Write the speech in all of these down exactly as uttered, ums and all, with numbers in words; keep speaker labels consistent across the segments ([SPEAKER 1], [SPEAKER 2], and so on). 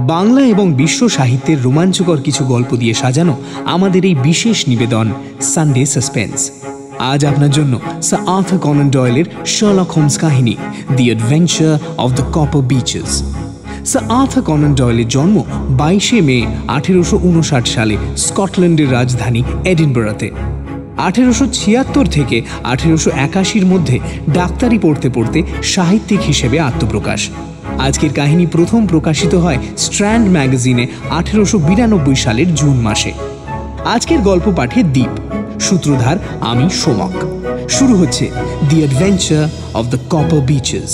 [SPEAKER 1] বাংলা এবং বিশ্ব সাহিত্যের রোমাঞ্চকর কিছু গল্প দিয়ে সাজানো আমাদের এই বিশেষ নিবেদন সানডে সাসপেন্স। আজ আপনার জন্য স্যার আর্থার কনান ডয়েলের শার্লক হোমস কাহিনী the adventure of the copper beeches. Sir Arthur Conan ডয়েলের জন্ম বাইশে মে আঠেরোশো উনষাট সালে স্কটল্যান্ডের রাজধানী এডিনবরাতে। আঠেরোশো ছিয়াত্তর থেকে আঠেরোশো একাশির মধ্যে ডাক্তারি পড়তে পড়তে সাহিত্যিক হিসেবে আত্মপ্রকাশ। আজকের কাহিনী প্রথম প্রকাশিত হয় স্ট্র্যান্ড ম্যাগাজিনে আঠেরোশো বিরানব্বই সালের জুন মাসে। আজকের গল্প পাঠে দ্বীপ, সূত্রধার আমি সোমক। শুরু হচ্ছে the adventure of the copper beeches.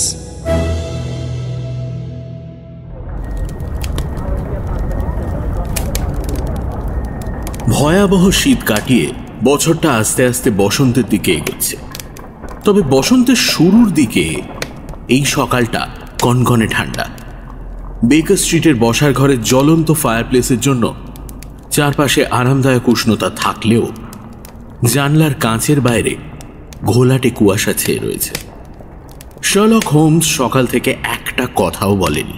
[SPEAKER 2] ভয়াবহ শীত কাটিয়ে বছরটা আস্তে আস্তে বসন্তের দিকে এগোচ্ছে। তবে বসন্তের শুরুর দিকে এই সকালটা কনকনে ঠান্ডা। বেকার স্ট্রিটের বসার ঘরের জ্বলন্ত ফায়ারপ্লেসের জন্য চারপাশে আরামদায়ক উষ্ণতা থাকলেও জানলার কাঁচের বাইরে ঘোলাটে কুয়াশা ছেয়ে রয়েছে। শার্লক হোমস সকাল থেকে একটা কথাও বলেনি।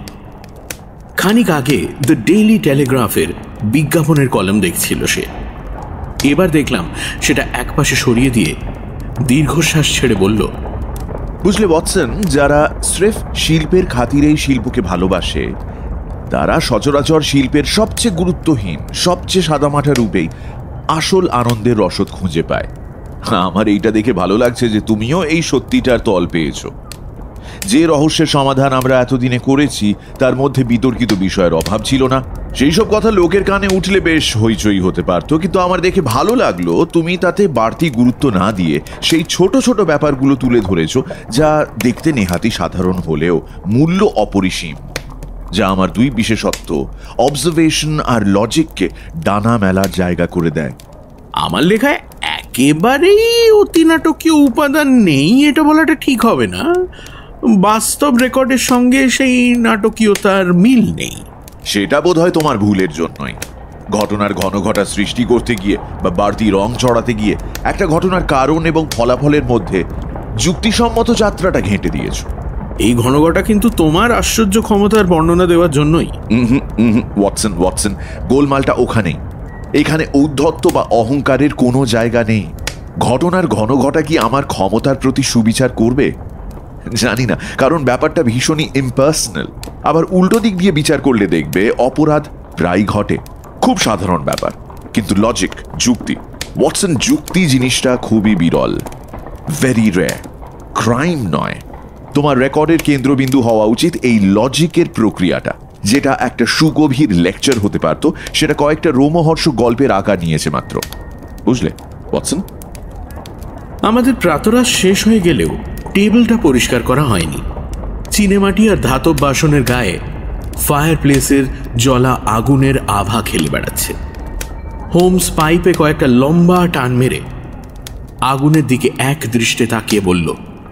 [SPEAKER 2] খানিক আগে দ্য ডেইলি টেলিগ্রাফের বিজ্ঞাপনের কলাম দেখছিল সে। এবার দেখলাম সেটা একপাশে সরিয়ে দিয়ে দীর্ঘশ্বাস ছেড়ে বলল,
[SPEAKER 3] বুঝলে ওয়াটসন, যারা স্রেফ শিল্পের খাতিরে এই শিল্পকে ভালোবাসে তারা সচরাচর শিল্পের সবচেয়ে গুরুত্বহীন, সবচেয়ে সাদামাটা রূপেই আসল আনন্দের রসদ খুঁজে পায়। আমার এইটা দেখে ভালো লাগছে যে তুমিও এই সত্যিটার তল পেয়েছো। যে রহস্যের সমাধান আমরা এতদিনে করেছি তার মধ্যে বিতর্কিত বিষয়ের অভাব ছিল না। সেই সব কথা লোকের কানে উঠলে বেশ হইচই হতে পারত, কিন্তু আমার দেখে ভালো লাগলো তুমি তাতে বাড়তি গুরুত্ব না দিয়ে সেই ছোট ছোট ব্যাপারগুলো তুলে ধরেছো, যা দেখতে নেহাতি সাধারণ হলেও মূল্য অপরিসীম, যা আমার দুই বিশেষত্ব অবজারভেশন আর লজিককে ডানা মেলার জায়গা করে দেয়।
[SPEAKER 2] আমার লেখায় একেবারেই অতি নাটকীয় উপাদান নেই এটা বলাটা ঠিক হবে না। বাস্তব রেকর্ডের সঙ্গে সেই নাটকীয়তার মিল নেই।
[SPEAKER 3] সেটা বোধ হয় তোমার ভুলের জন্যই। ঘটনার ঘন ঘটা সৃষ্টি করতে গিয়ে বা বাড়তি রং চড়াতে গিয়ে একটা ঘটনার কারণ এবং ফলাফলের মধ্যে যুক্তিসম্মত যাত্রাটা ঘেঁটে দিয়েছ।
[SPEAKER 2] এই ঘনঘটা কিন্তু তোমার আশ্চর্য ক্ষমতার বর্ণনা দেওয়ার জন্যই।
[SPEAKER 3] ওয়াটসন ওয়াটসন গোলমালটা ওখানেই। এখানে ঔদ্ধত্য বা অহংকারের কোনো জায়গা নেই। ঘটনার ঘনঘটা কি আমার ক্ষমতার প্রতি সুবিচার করবে? জানি না, কারণ ব্যাপারটা ভীষণই ইম্পার্সোনাল। আবার উল্টো দিক দিয়ে বিচার করলে দেখবে অপরাধ প্রায় ঘটে, খুব সাধারণ ব্যাপার। কিন্তু লজিক, যুক্তি, ওয়াটসন যুক্তি জিনিসটা খুবই বিরল, ভেরি রেয়ার, ক্রাইম নয়। তোমার রেকর্ডের কেন্দ্রবিন্দু হওয়া উচিত এই লজিকের প্রক্রিয়াটা, যেটা একটা সুগভীর লেকচার হতে পারত, সেটা কয়েকটা রোমহর্ষক গল্পের আকার নিয়েছে মাত্র। বুঝলে ওয়াটসন?
[SPEAKER 2] আমাদের প্রাতরাশ শেষ হয়ে গেলেও টেবিলটা পরিষ্কার করা হয়নি। চিনেমাটি আর ধাতব বাসনের গায়ে ফায়ার প্লেসের জ্বলা আগুনের আভা খেলে বেড়াচ্ছে। হোমস পাইপে কয়েকটা লম্বা টান মেরে আগুনের দিকে এক দৃষ্টে তাকিয়ে বলল,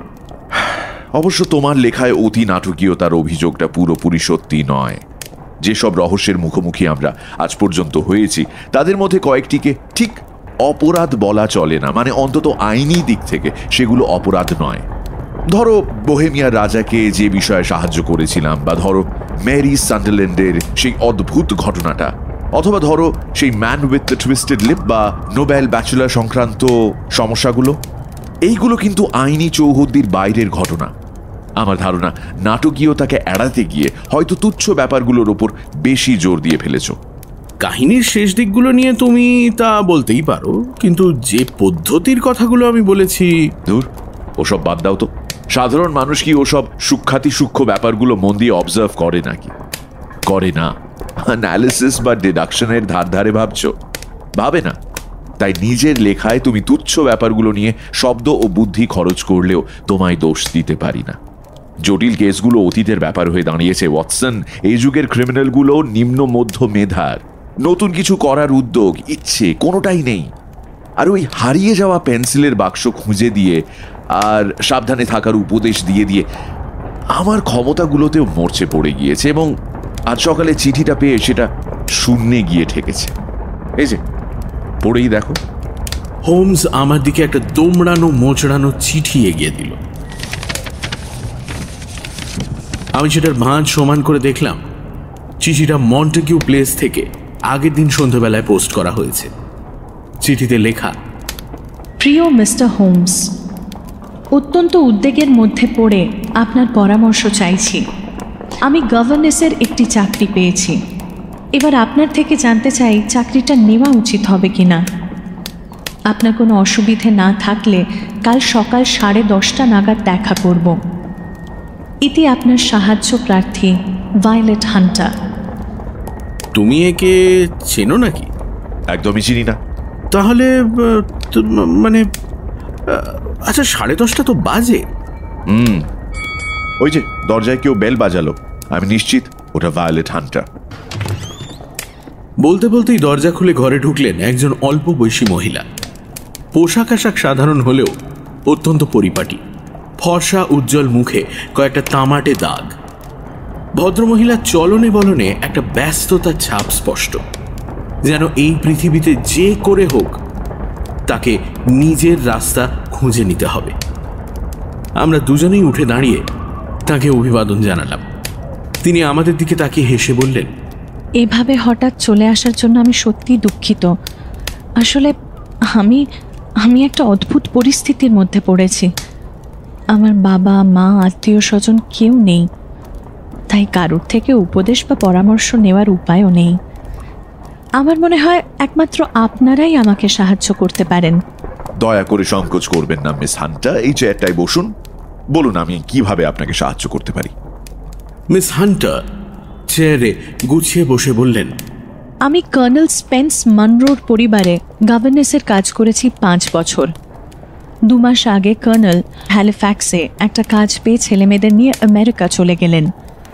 [SPEAKER 3] অবশ্য তোমার লেখায় অতি নাটকীয়তার অভিযোগটা পুরোপুরি সত্যি নয়। যেসব রহস্যের মুখোমুখি আমরা আজ পর্যন্ত হয়েছি তাদের মধ্যে কয়েকটিকে ঠিক অপরাধ বলা চলে না, মানে অন্তত আইনি দিক থেকে সেগুলো অপরাধ নয়। ধরো বোহেমিয়ার রাজাকে যে বিষয়ে সাহায্য করেছিলাম, বা ধরো মেরি সান্ডারল্যান্ডের সেই অদ্ভুত ঘটনাটা, অথবা ধরো সেই man with the twisted lip বা নোবেল ব্যাচেলর সংক্রান্ত সমস্যাগুলো। এইগুলো কিন্তু আইনি চৌহদ্দির বাইরের ঘটনা। আমার ধারণা নাটকীয়তাকে এড়াতে গিয়ে হয়তো তুচ্ছ ব্যাপারগুলোর ওপর বেশি জোর দিয়ে ফেলেছ।
[SPEAKER 2] কাহিনীর শেষ দিকগুলো নিয়ে তুমি তা বলতেই পারো, কিন্তু যে পদ্ধতির কথাগুলো আমি বলেছি,
[SPEAKER 3] দূর, ওসব বাদ দাও তো। সাধারণ মানুষ কি ওসব সূক্ষ্মাতি সূক্ষ্ম ব্যাপারগুলো মন দিয়ে অবজার্ভ করে নাকি? করে না। অ্যানালিসিস বা ডিডাকশনের ধার ধারে ভাবছ? ভাবে না। তাই নিজের লেখায় তুমি তুচ্ছ ব্যাপারগুলো নিয়ে শব্দ ও বুদ্ধি খরচ করলেও তোমায় দোষ দিতে পারি না। জটিল কেসগুলো অতীতের ব্যাপার হয়ে দাঁড়িয়েছে ওয়াটসন। এই যুগের ক্রিমিনালগুলো নিম্ন মধ্য মেধার। নতুন কিছু করার উদ্যোগ, ইচ্ছে কোনোটাই নেই। আর ওই হারিয়ে যাওয়া পেন্সিলের বাক্স খুঁজে দিয়ে আর সাবধানে থাকার উপদেশ দিয়ে দিয়ে আমার ক্ষমতাগুলোতেও মরচে পড়ে গিয়েছে, এবং আজ সকালে চিঠিটা পেয়ে সেটা শূন্যে গিয়ে ঠেকেছে। এই যে পড়েই দেখো।
[SPEAKER 2] হোমস আমার দিকে একটা দোমড়ানো মোচড়ানো চিঠি এগিয়ে দিল। আমি সেটার ভাঁজ সমান করে দেখলাম। চিঠিটা মন্টেগিউ প্লেস থেকে আগের দিন সন্ধ্যাবেলায় পোস্ট করা হয়েছে। চিঠিতে লেখা,
[SPEAKER 4] প্রিয় মিস্টার হোমস, অত্যন্ত উদ্বেগের মধ্যে পড়ে আপনার পরামর্শ চাইছি। আমি গভর্নেসের একটি চাকরি পেয়েছি। এবার আপনার থেকে জানতে চাই চাকরিটা নেওয়া উচিত হবে কি না। আপনার কোনো অসুবিধে না থাকলে কাল সকাল সাড়ে দশটা নাগাদ দেখা করব। ইতি আপনার সাহায্য প্রার্থী, ভায়োলেট হান্টার।
[SPEAKER 2] তুমি একে চেনো নাকি?
[SPEAKER 3] একদমই চিনি না।
[SPEAKER 2] তাহলে মানে আচ্ছা, সাড়ে দশটা তো বাজে।
[SPEAKER 3] হুম, ওই যে দরজায় কেউ বেল বাজালো, আমি নিশ্চিত ওটা ভায়োলেট হান্টার।
[SPEAKER 2] বলতে বলতেই দরজা খুলে ঘরে ঢুকলেন একজন অল্প বয়সী মহিলা। পোশাক আশাক সাধারণ হলেও অত্যন্ত পরিপাটি। ফর্সা উজ্জ্বল মুখে কয়েকটা তামাটে দাগ। ভদ্রমহিলার চলনে বলনে একটা ব্যস্ততার ছাপ স্পষ্ট, যেন এই পৃথিবীতে যে করে হোক তাকে নিজের রাস্তা খুঁজে নিতে হবে। আমরা দুজনেই উঠে দাঁড়িয়ে তাকে অভিবাদন জানালাম। তিনি আমাদের দিকে তাকিয়ে হেসে বললেন,
[SPEAKER 4] এভাবে হঠাৎ চলে আসার জন্য আমি সত্যিই দুঃখিত। আসলে আমি আমি একটা অদ্ভুত পরিস্থিতির মধ্যে পড়েছি। আমার বাবা মা আত্মীয় স্বজন কেউ নেই, তাই কারোর থেকে উপদেশ বা পরামর্শ নেওয়ার উপায়ও নেই। আমার মনে হয় একমাত্র আপনারাই আমাকে সাহায্য করতে পারেন।
[SPEAKER 3] দয়া করে সংকোচ করবেন না মিস হান্টার, এই চেয়ারটায় বসুন। বলুন আমি কিভাবে আপনাকে সাহায্য করতে পারি।
[SPEAKER 2] মিস হান্টার চেয়ারে গুছিয়ে বসে বললেন,
[SPEAKER 4] আমি কর্নেল স্পেন্স মনরোর পরিবারে গভর্নেসের কাজ করেছি পাঁচ বছর। দু মাস আগে কর্নেল হ্যালিফ্যাক্সে একটা কাজ পেয়ে ছেলেমেয়েদের নিয়ে আমেরিকা চলে গেলেন।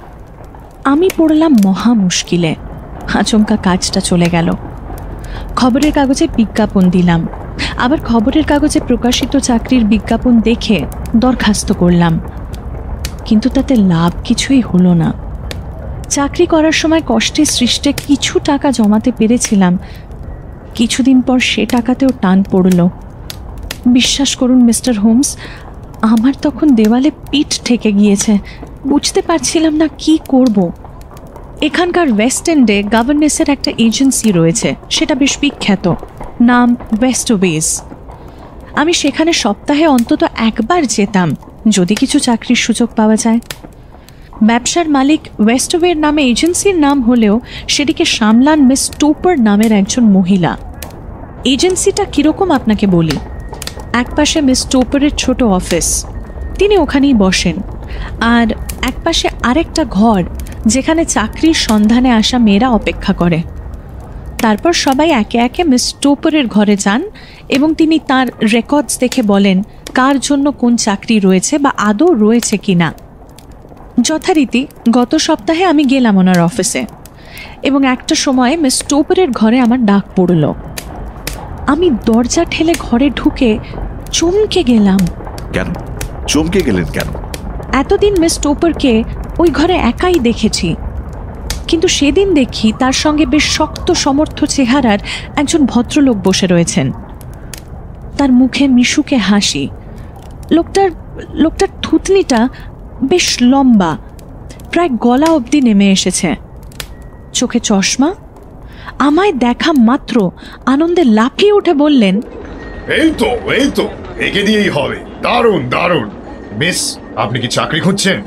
[SPEAKER 4] আমি পড়লাম মহা মুশকিলে। আচমকা কাজটা চলে গেল। খবরের কাগজে বিজ্ঞাপন দিলাম, আবার খবরের কাগজে প্রকাশিত চাকরির বিজ্ঞাপন দেখে দরখাস্ত করলাম, কিন্তু তাতে লাভ কিছুই হলো না। চাকরি করার সময় কষ্টে সৃষ্টে কিছু টাকা জমাতে পেরেছিলাম, কিছুদিন পর সে টাকাতেও টান পড়ল। বিশ্বাস করুন মিস্টার হোমস, আমার তখন দেওয়ালে পিঠ ঠেকে গিয়েছে। বুঝতে পারছিলাম না কি করব। এখানকার ওয়েস্ট এন্ডে গভর্নেসের একটা এজেন্সি রয়েছে, সেটা বেশ বিখ্যাত, নাম ওয়েস্টওয়েজ। আমি সেখানে সপ্তাহে অন্তত একবার যেতাম, যদি কিছু চাকরির সুযোগ পাওয়া যায়। ব্যবসার মালিক ওয়েস্টওয়ের নামে এজেন্সির নাম হলেও সেটিকে সামলান মিস টোপার নামের একজন মহিলা। এজেন্সিটা কীরকম আপনাকে বলি। একপাশে মিস টোপারের ছোট অফিস, তিনি ওখানেই বসেন, আর একপাশে আরেকটা ঘর যেখানে চাকরির সন্ধানে আসা মেয়েরা অপেক্ষা করে। তারপর সবাই একে একে মিস টোপারের ঘরে যান এবং তিনি তার রেকর্ডস দেখে বলেন কার জন্য কোন চাকরি রয়েছে বা আদৌ রয়েছে কিনা। যথারীতি গত সপ্তাহে আমি গেলাম ওনার অফিসে এবং একটা সময়ে মিস টোপারের ঘরে আমার ডাক পড়ল। আমি দরজা ঠেলে ঘরে ঢুকে চমকে গেলাম।
[SPEAKER 3] কেন চমকে গেলেন কেন?
[SPEAKER 4] এতদিন মিস টোপারকে ওই ঘরে একাই দেখেছি, কিন্তু সেদিন দেখি তার সঙ্গে বেশ শক্ত সমর্থ চেহারার একজন ভদ্রলোক বসে রয়েছেন। তার মুখে মিশুকে হাসি। লোকটার লোকটার থুতনিটা বেশ লম্বা, প্রায় গলা অবধি নেমে এসেছে, চোখে চশমা। আমায় দেখা মাত্র আনন্দে লাফিয়ে উঠে বললেন,
[SPEAKER 5] এই তো এই তো একে দিয়েই হবে। দারুণ দারুণ। মিস, আপনি কি চাকরি খুঁজছেন?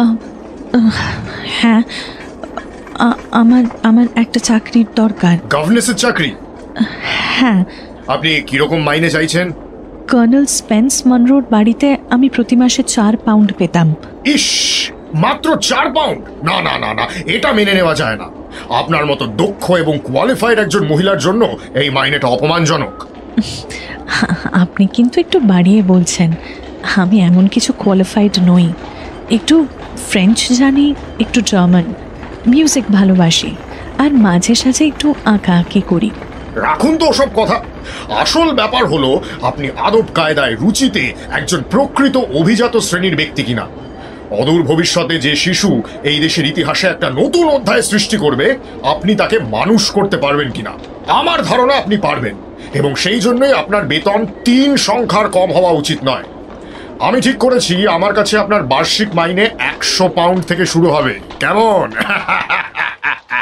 [SPEAKER 4] হ্যাঁ, আমার আমার একটা চাকরির দরকার।
[SPEAKER 5] গভর্নেসের চাকরি?
[SPEAKER 4] হ্যাঁ।
[SPEAKER 5] আপনি কিরকম মাইনে চাইছেন?
[SPEAKER 4] কর্নেল স্পেন্স মনরোর বাড়িতে আমি প্রতি মাসে চার পাউন্ড পেতাম।
[SPEAKER 5] ইস, মাত্র চার পাউন্ড? না না না না, এটা মেনে নেওয়া যায় না। আপনার মতো দক্ষ এবং কোয়ালিফাইড একজন মহিলার জন্য এই মাইনেটা অপমানজনক।
[SPEAKER 4] আপনি কিন্তু একটু বাড়িয়ে বলছেন। আমি এমন কিছু কোয়ালিফাইড নই। একটু ফ্রেঞ্চ জানি, একটু জার্মান, মিউজিক ভালোবাসি, আর মাঝে সাঝে একটু আঁকা আঁকি করি।
[SPEAKER 5] রাখুন তো ওসব কথা। আসল ব্যাপার হলো আপনি আদব কায়দায় রুচিতে একজন প্রকৃত অভিজাত শ্রেণীর ব্যক্তি কিনা। অদূর ভবিষ্যতে যে শিশু এই দেশের ইতিহাসে একটা নতুন অধ্যায় সৃষ্টি করবে, আপনি তাকে মানুষ করতে পারবেন কিনা। আমার ধারণা আপনি পারবেন, এবং সেই জন্যই আপনার বেতন তিন সংখ্যার কম হওয়া উচিত নয়। আমি ঠিক করেছি আমার কাছে আপনার বার্ষিক মাইনে একশো পাউন্ড থেকে শুরু হবে। কেমন?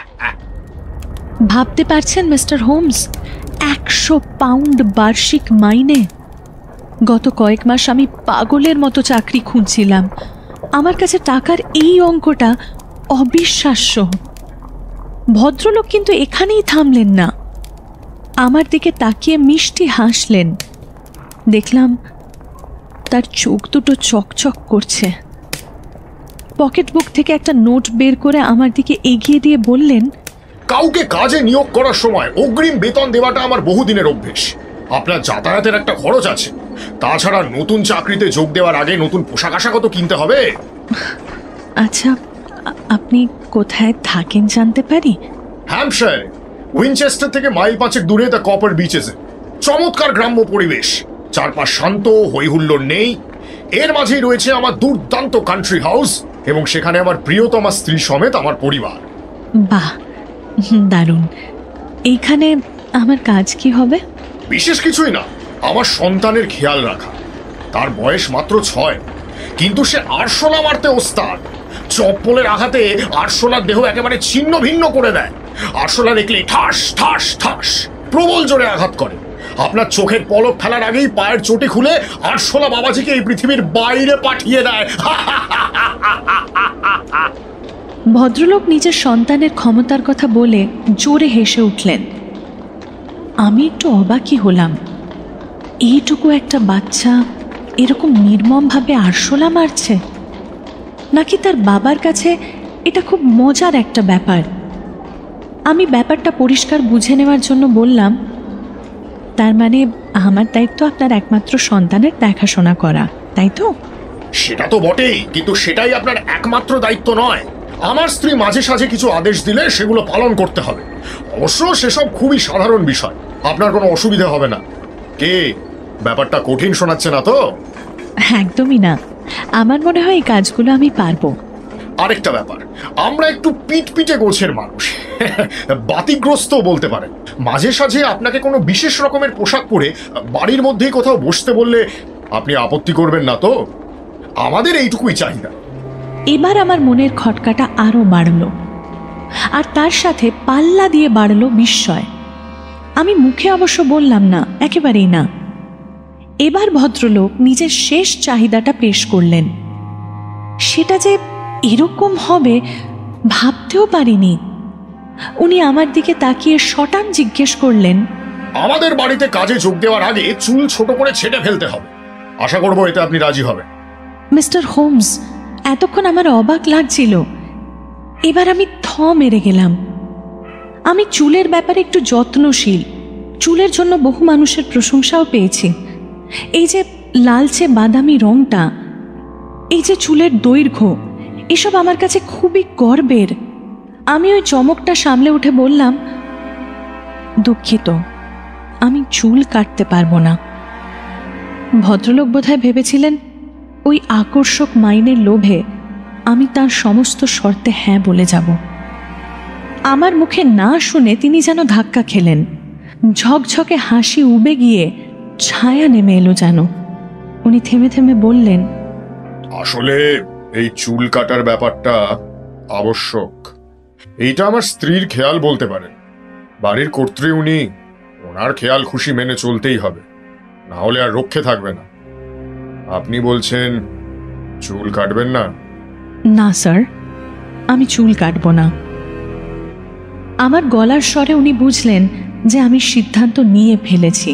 [SPEAKER 4] ভাবতে পারছেন মিস্টার হোমস, একশো পাউন্ড বার্ষিক মাইনে। গত কয়েক মাস আমি পাগলের মতো চাকরি খুঁজছিলাম। আমার কাছে টাকার এই অঙ্কটা অবিশ্বাস্য। ভদ্রলোক কিন্তু এখানেই থামলেন না, আমার দিকে তাকিয়ে মিষ্টি হাসলেন। দেখলাম তার চোখ দুটো চকচক করছে। পকেট বুক থেকে একটা নোট বের করে আমার দিকে এগিয়ে দিয়ে বললেন,
[SPEAKER 5] কাউকে কাজে নিয়োগ করার সময় অগ্রিম বেতন দেওয়াটা আমার বহুদিনের অভ্যেস। আপনার যাতায়াতের একটা খরচ আছে, তাছাড়া নতুন চাকরিতে যোগ দেওয়ার আগে নতুন পোশাক আশাকও তো কিনতে হবে।
[SPEAKER 4] আচ্ছা, আপনি কোথায় থাকেন জানতে পারি?
[SPEAKER 5] হ্যাম্পশায়ারে, উইনচেস্টার থেকে মাইল পাঁচেক দূরে দ্য কপার বিচেসে। চমৎকার গ্রাম্য পরিবেশ, চারপাশ শান্ত, হইহুল্লোড় নেই। এর মাঝেই রয়েছে আমার দুর্দান্ত কান্ট্রি হাউস এবং সেখানে আমার প্রিয়তমা স্ত্রী সমেত আমার পরিবার।
[SPEAKER 4] বাহ, দারুণ। এইখানে আমার কাজ কি হবে?
[SPEAKER 5] বিশেষ কিছুই না, আমার সন্তানের খেয়াল রাখা। তার বয়স মাত্র ছয়, কিন্তু সে আরশোলা মারতে ওস্তাদ। চপ্পলের আঘাতে আরশোলার দেহ একেবারে ছিন্ন ভিন্ন করে দেয়। আরশোলা দেখলে ঠাস ঠাস ঠাস প্রবল জোরে আঘাত করে। আপনার চোখের পলক ফেলার আগেই পায়ের চটি খুলে আরশোলা বাবাজিকে এই পৃথিবীর বাইরে পাঠিয়ে দেয়।
[SPEAKER 4] ভদ্রলোক নিজের সন্তানের ক্ষমতার কথা বলে জোরে হেসে উঠলেন। আমি একটু অবাকই হলাম। এইটুকু একটা বাচ্চা এরকম নির্মমভাবে আরশোলা মারছে, নাকি তার বাবার কাছে এটা খুব মজার একটা ব্যাপার? আমি ব্যাপারটা পরিষ্কার বুঝে নেওয়ার জন্য বললাম, তার মানে আমার দায়িত্ব আপনার একমাত্র সন্তানের দেখাশোনা করা, তাই তো?
[SPEAKER 5] সেটা তো বটেই, কিন্তু সেটাই আপনার একমাত্র দায়িত্ব নয়। আমার স্ত্রী মাঝে সাঝে কিছু আদেশ দিলে সেগুলো পালন করতে হবে। অবশ্য সেসব খুবই সাধারণ বিষয়, আপনার কোনো অসুবিধা হবে না। কে, ব্যাপারটা কঠিন শোনাচ্ছে না তো?
[SPEAKER 4] একদমই না, আমার মনে হয় এই কাজগুলো আমি পারবো।
[SPEAKER 5] আরেকটা ব্যাপার, আমরা একটু পিট পিটে গোছের মানুষ, বাতিগ্রস্ত বলতে পারেন। মাঝে সাঝে আপনাকে কোনো বিশেষ রকমের পোশাক পরে বাড়ির মধ্যেই কোথাও বসতে বললে আপনি আপত্তি করবেন না তো? আমাদের এইটুকুই চাহিদা।
[SPEAKER 4] এবার আমার মনের খটকাটা আরো বাড়ল, আর তার সাথে পাল্লা দিয়ে বাড়ল বিস্ময়। আমি মুখে অবশ্য বললাম না, একেবারেই না। এবার ভদ্রলোক নিজের শেষ চাহিদাটা পেশ করলেন। সেটা যে এরকম হবে ভাবতেও পারিনি। উনি আমার দিকে তাকিয়ে শটান জিজ্ঞেস করলেন,
[SPEAKER 5] আমাদের বাড়িতে কাজে যোগ দেওয়ার আগে চুল ছোট করে ছেটে ফেলতে হবে। আশা করবো এতে আপনি রাজি হবেন।
[SPEAKER 4] মিস্টার হোমস, এতক্ষণ আমার অবাক লাগছিল, এবার আমি থ মেরে গেলাম। আমি চুলের ব্যাপারে একটু যত্নশীল, চুলের জন্য বহু মানুষের প্রশংসাও পেয়েছি। এই যে লালচে বাদামি রংটা, এই যে চুলের দৈর্ঘ্য, এসব আমার কাছে খুবই গর্বের। আমি ওই চমকটা সামলে উঠে বললাম, দুঃখিত, আমি চুল কাটতে পারবো না। ভদ্রলোক বোধহয় ভেবেছিলেন ওই আকর্ষক মাইনের লোভে আমি তার সমস্ত শর্তে হ্যাঁ বলে যাব। আমার মুখে না শুনে তিনি যেন ধাক্কা খেলেন। ঝকঝকে হাসি উবে গিয়ে ছায়া নেমে এলো যেন। উনি থেমে থেমে বললেন,
[SPEAKER 5] আসলে এই চুল কাটার ব্যাপারটা আবশ্যক। এইটা আমার স্ত্রীর খেয়াল বলতে পারেন। বাড়ির কর্ত্রী উনি, ওনার খেয়াল খুশি মেনে চলতেই হবে, না হলে আর রক্ষে থাকবে না। আপনি বলছেন চুল কাটবেন না?
[SPEAKER 4] না স্যার, আমি চুল কাটব না। আমার গলার স্বরে উনি বুঝলেন যে আমি সিদ্ধান্ত নিয়ে ফেলেছি।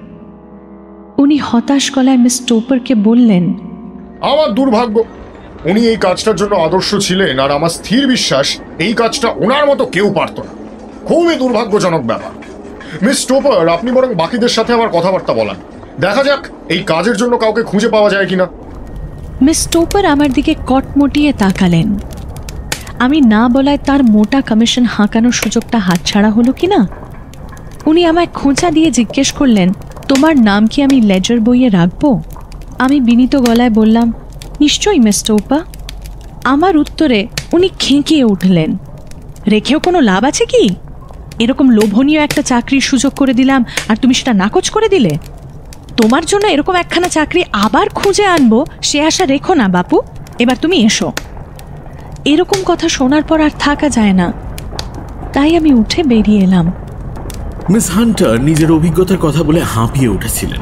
[SPEAKER 4] উনি হতাশ গলায় মিস টোপারকে বললেন,
[SPEAKER 5] আমার দুর্ভাগ্য, উনি এই কাজটার জন্য আদর্শ ছিলেন, আর আমার স্থির বিশ্বাস এই কাজটা ওনার মতো কেউ পারত না। খুবই দুর্ভাগ্যজনক ব্যাপার। মিস টোপার, আপনি বরং বাকিদের সাথে আমার কথাবার্তা বলান, দেখা যাক এই কাজের জন্য কাউকে খুঁজে পাওয়া যায় কিনা।
[SPEAKER 4] মিস টোপার আমার দিকে কটমটিয়ে তাকালেন। আমি না বলায় তার মোটা কমিশন হাঁকানোর সুযোগটা হাতছাড়া হলো কিনা। উনি আমায় খোঁচা দিয়ে জিজ্ঞেস করলেন, তোমার নাম কি আমি লেজার বইয়ে রাখবো? আমি বিনীত গলায় বললাম, নিশ্চয়ই মিস টোপা। আমার উত্তরে উনি খেঁকিয়ে উঠলেন, রেখেও কোনো লাভ আছে কি? এরকম লোভনীয় একটা চাকরির সুযোগ করে দিলাম আর তুমি সেটা নাকচ করে দিলে। তোমার জন্য এরকম একখানা চাকরি আবার খুঁজে আনবো সে আশা রেখো না বাপু, এবার তুমি এসো। এরকম কথা শোনার পর আর থাকা যায় না। তাই আমি উঠে বেরিয়ে এলাম।
[SPEAKER 2] মিস হান্টার নিজের অভিজ্ঞতার কথা বলে হাঁপিয়ে উঠেছিলেন।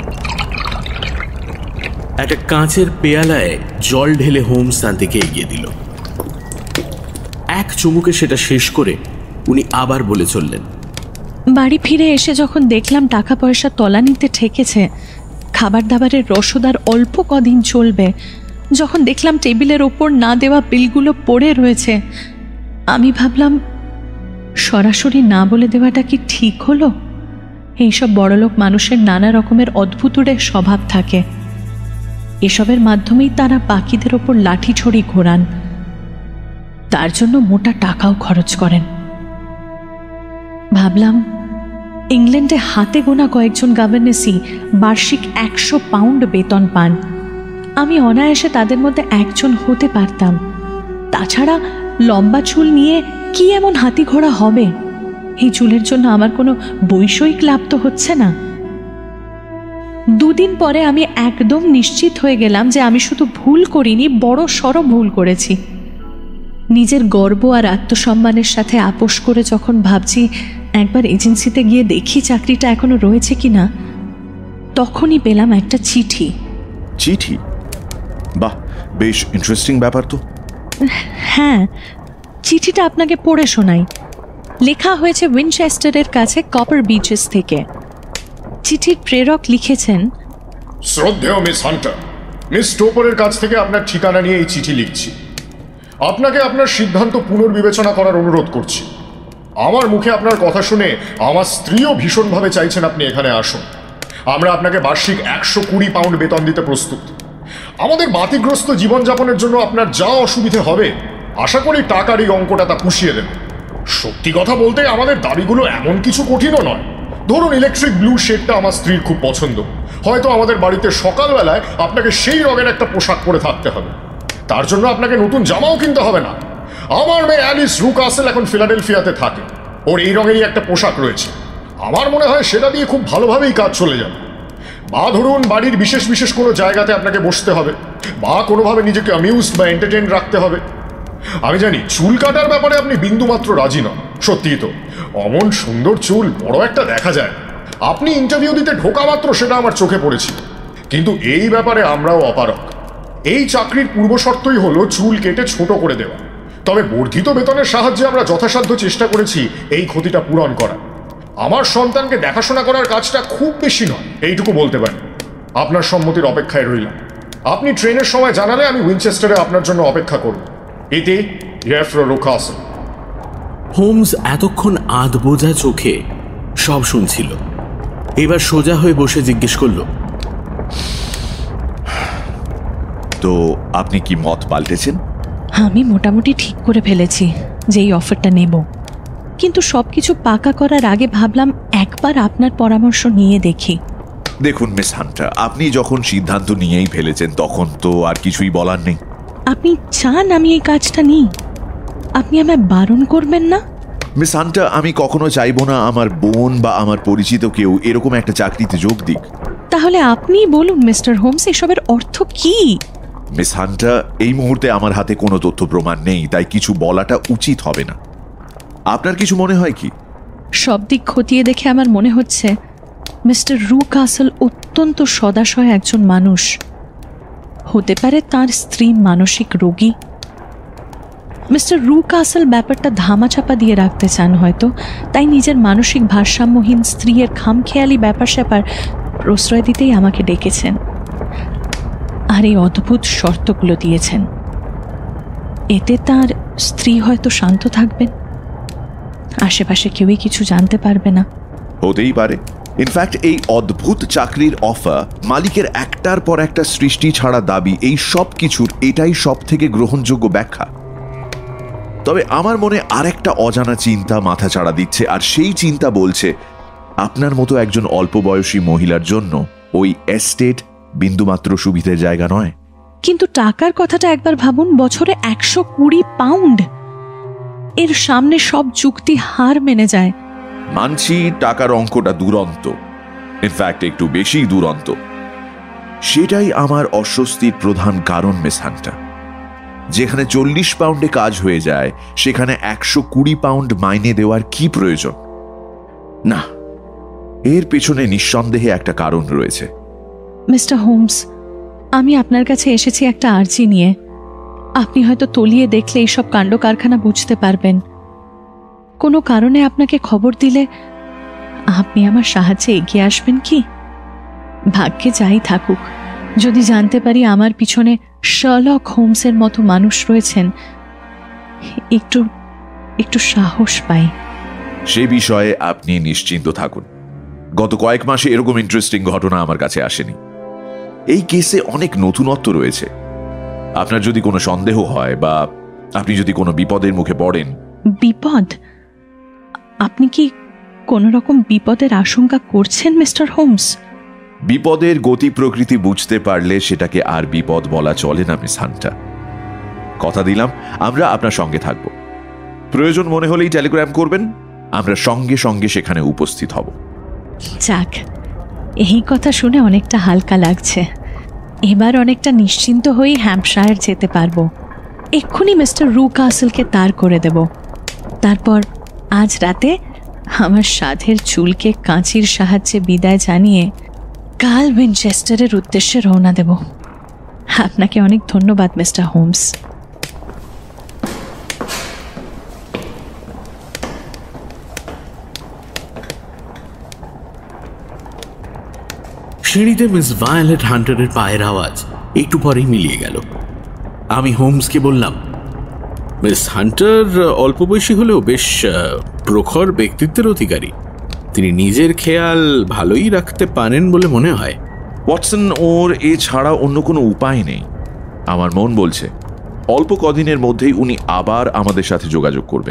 [SPEAKER 2] একটা কাঁচের পেয়ালায় জল ঢেলে হোমস তার দিকে এগিয়ে দিল। এক চুমুকে সেটা শেষ করে উনি আবার বলে চললেন,
[SPEAKER 4] বাড়ি ফিরে এসে যখন দেখলাম টাকা পয়সা তলানিতে ঠেকেছে, খাবার দাবারের রসদ আর অল্প কদিন চলবে, যখন দেখলাম টেবিলের ওপর না দেওয়া বিলগুলো পড়ে রয়েছে, আমি ভাবলাম সরাসরি না বলে দেওয়াটা কি ঠিক হলো? এইসব বড়লোক মানুষের নানা রকমের অদ্ভুতুরে স্বভাব থাকে। এসবের মাধ্যমেই তারা বাকিদের ওপর লাঠি ছড়ি ঘোরান, তার জন্য মোটা টাকাও খরচ করেন। ভাবলাম ইংল্যান্ডে হাতে গোনা কয়েকজন গভর্নেসই বার্ষিক একশো পাউন্ড বেতন পান। আমি অনায়াসে তাদের মধ্যে একজন হতে পারতাম। তাছাড়া লম্বা চুল নিয়ে কি এমন হাতি ঘোড়া হবে? এই চুলের জন্য আমার কোনো বৈষয়িক লাভ তো হচ্ছে না। দুদিন পরে আমি একদম নিশ্চিত হয়ে গেলাম যে আমি শুধু ভুল করিনি, বড় সড় ভুল করেছি। নিজের গর্ব আর আত্মসম্মানের সাথে আপোষ করে যখন ভাবছি একবার এজেন্সিতে গিয়ে দেখি চাকরিটা এখনো রয়েছে কিনা, তখনই পেলাম একটা চিঠি।
[SPEAKER 3] চিঠি? বাহ, বেশ ইন্টারেস্টিং ব্যাপার তো।
[SPEAKER 4] হ্যাঁ, চিঠিটা আপনাকে পড়ে শোনাই। লেখা হয়েছে উইনচেস্টারের কাছে কপার বিচেস থেকে। চিঠির প্রেরক লিখেছেন,
[SPEAKER 5] শ্রদ্ধেয় মিস হান্টার, মিস স্টোপারের কাছ থেকে আপনার ঠিকানা নিয়ে এই চিঠি লিখছি। আপনাকে আপনার সিদ্ধান্ত পুনর্বিবেচনা করার অনুরোধ করছি। আমার মুখে আপনার কথা শুনে আমার স্ত্রীও ভীষণভাবে চাইছেন আপনি এখানে আসুন। আমরা আপনাকে বার্ষিক একশো কুড়ি পাউন্ড বেতন দিতে প্রস্তুত। আমাদের বাতিগ্রস্ত জীবনযাপনের জন্য আপনার যা অসুবিধে হবে আশা করি টাকার এই অঙ্কটা তা পুষিয়ে দেবে। সত্যি কথা বলতে আমাদের দাবিগুলো এমন কিছু কঠিনও নয়। ধরুন, ইলেকট্রিক ব্লু শেডটা আমার স্ত্রীর খুব পছন্দ। হয়তো আমাদের বাড়িতে সকালবেলায় আপনাকে সেই রঙের একটা পোশাক পরে থাকতে হবে। তার জন্য আপনাকে নতুন জামাও কিনতে হবে না। আমার মেয়ে অ্যালিস রুকাসেল এখন ফিলাডেলফিয়াতে থাকে। ওর এই রঙেরই একটা পোশাক রয়েছে। আমার মনে হয় সেটা দিয়ে খুব ভালোভাবেই কাজ চলে যাবে। বা ধরুন, বাড়ির বিশেষ বিশেষ কোনো জায়গাতে আপনাকে বসতে হবে, বা কোনোভাবে নিজেকে অ্যামিউজড বা এন্টারটেইন রাখতে হবে। আমি জানি চুল কাটার ব্যাপারে আপনি বিন্দুমাত্র রাজি নন। সত্যিই তো, অমন সুন্দর চুল বড় একটা দেখা যায়। আপনি ইন্টারভিউ দিতে ঢোকা মাত্র সেটা আমার চোখে পড়েছিল। কিন্তু এই ব্যাপারে আমরাও অপারগ। এই চাকরির পূর্বশর্তই হলো চুল কেটে ছোট করে দেওয়া। তবে বর্ধিত বেতনের সাহায্যে আমরা যথাসাধ্য চেষ্টা করেছি এই ক্ষতিটা পূরণ করা। আমার সন্তানকে দেখাশোনা করার কাজটা খুব বেশি নয়, এইটুকু বলতে পারি। আপনার সম্মতির অপেক্ষায় রইলাম। আপনি ট্রেনের সময় জানালে আমি উইনচেস্টারে আপনার জন্য অপেক্ষা করব। এতে জেফ্রে রুকাসেল।
[SPEAKER 2] হোমস এতক্ষণ আধবোঝা চোখে সব শুনছিল। এবার সোজা হয়ে বসে জিজ্ঞেস করল,
[SPEAKER 3] তো আপনি কি মত পাল্টেছেন?
[SPEAKER 4] আমি মোটামুটি ঠিক করে ফেলেছি যে এই অফারটা নেব, কিন্তু সবকিছু পাকা করার আগে ভাবলাম একবার আপনার পরামর্শ নিয়ে দেখি।
[SPEAKER 3] দেখুন মিস হান্টার, আপনি যখন সিদ্ধান্ত নিয়েই ফেলেছেন তখন তো আর কিছুই বলার নেই।
[SPEAKER 4] আপনি চান আমি এই কাজটা নিই? আপনি আমায় বারণ করবেন না?
[SPEAKER 3] মিস হান্টার, আমি কখনো চাইবো না আমার বোন বা আমার পরিচিত কেউ এরকম একটা চাকরিতে যোগ দিক।
[SPEAKER 4] তাহলে আপনি বলুন মিস্টার হোমস, এসবের অর্থ কি?
[SPEAKER 3] মিস হান্টার, এই মুহূর্তে আমার হাতে কোনো তথ্য প্রমাণ নেই, তাই কিছু বলাটা উচিত হবে না। আপনার কিছু মনে হয় কি?
[SPEAKER 4] সব দিক খতিয়ে দেখে আমার মনে হচ্ছে মিস্টার রুকাসেল অত্যন্ত সদাশয় একজন মানুষ। হতে পারে তার স্ত্রী মানসিক রোগী। মিস্টার রুকাসেল ব্যাপারটা ধামাচাপা দিয়ে রাখতে চান হয়তো, তাই নিজের মানসিক ভারসাম্যহীন স্ত্রীর খামখেয়ালি ব্যাপার স্যাপার প্রশ্রয় দিতেই আমাকে ডেকেছেন আর এই অদ্ভুত শর্তগুলো দিয়েছেন। এতে তার স্ত্রী হয়তো শান্ত থাকবেন, আশেপাশে কেউই কিছু জানতে পারবে না।
[SPEAKER 3] হতেই পারে। ইনফ্যাক্ট এই অদ্ভুত চাকরির অফার, মালিকের একটার পর একটা সৃষ্টি ছাড়া দাবি, এই সব কিছুর এটাই সব থেকে গ্রহণযোগ্য ব্যাখ্যা। তবে আমার মনে আরেকটা অজানা চিন্তা মাথা চাড়া দিচ্ছে, আর সেই চিন্তা বলছে আপনার মতো একজন অল্প বয়সী মহিলার জন্য ওই এস্টেট বিন্দুমাত্র সুবিধের জায়গা নয়।
[SPEAKER 4] কিন্তু টাকার কথাটা একবার ভাবুন, বছরে একশো কুড়ি পাউন্ড, এর সামনে সব যুক্তি হার মেনে যায়।
[SPEAKER 3] মানছি টাকার অঙ্কটা দুরন্ত, ইনফ্যাক্ট একটু বেশি দুরন্ত। সেটাই আমার অস্বস্তির প্রধান কারণ মিস হান্টার। যেখানে চল্লিশ পাউন্ডে কাজ হয়ে যায় সেখানে একশো কুড়ি পাউন্ড মাইনে দেওয়ার কি প্রয়োজন? না, এর পেছনে নিঃসন্দেহে একটা কারণ রয়েছে।
[SPEAKER 4] মিস্টার হোমস, আমি আপনার কাছে এসেছি একটা আর্জি নিয়ে। আপনি হয়তো তলিয়ে দেখলে এইসব কাণ্ড কারখানা বুঝতে পারবেন। কোনো কারণে আপনাকে খবর দিলে আপনি আমার সাহায্যে এগিয়ে আসবেন কি? ভাগ্যে যাই থাকুক, যদি জানতে পারি আমার পিছনে শার্লক হোমসের মতো মানুষ রয়েছেন, একটু একটু সাহস পাই।
[SPEAKER 3] সে বিষয়ে আপনি নিশ্চিন্ত থাকুন। গত কয়েক মাসে এরকম ইন্টারেস্টিং ঘটনা আমার কাছে আসেনি। এই কেসে অনেক নতুনত্ব রয়েছে। আপনার যদি কোনো সন্দেহ হয় বা আপনি যদি কোনো বিপদের মুখে পড়েন।
[SPEAKER 4] বিপদ? আপনি কি কোন রকম বিপদের আশঙ্কা করছেন মিস্টার হোমস?
[SPEAKER 3] বিপদের গতি প্রকৃতি বুঝতে পারলে সেটাকে আর বিপদ বলা চলে না মিস হান্টার। কথা দিলাম আমরা আপনার সঙ্গে থাকব। প্রয়োজন মনে হলেই টেলিগ্রাম করবেন, আমরা সঙ্গে সঙ্গে সেখানে উপস্থিত হব।
[SPEAKER 4] যাক, এই কথা শুনে অনেকটা হালকা লাগছে। এবার অনেকটা নিশ্চিন্ত হয়েই হ্যাম্পশায়ার যেতে পারবো। এক্ষুনি মিস্টার রু কাসলকে তার করে দেব। তারপর আজ রাতে আমার সাধের চুলকে কাঁচির সাহায্যে বিদায় জানিয়ে কাল উইনচেস্টারের উদ্দেশ্যে রওনা দেব। আপনাকে অনেক ধন্যবাদ মিস্টার হোমস।
[SPEAKER 2] সিঁড়িতে মিস ভায়োলেট হান্টারের পায়ের আওয়াজ একটু পরেই মিলিয়ে গেল। আমি হোমসকে বললাম, মিস হান্টার অল্প বয়সী হলেও বেশ প্রখর ব্যক্তিত্বের অধিকারী। তিনি নিজের খেয়াল ভালোই রাখতে পারেন বলে মনে হয়।
[SPEAKER 3] ওয়াটসন, ওর এ ছাড়া অন্য কোনো উপায় নেই। আমার মন বলছে অল্প কদিনের মধ্যেই উনি আবার আমাদের সাথে যোগাযোগ করবেন।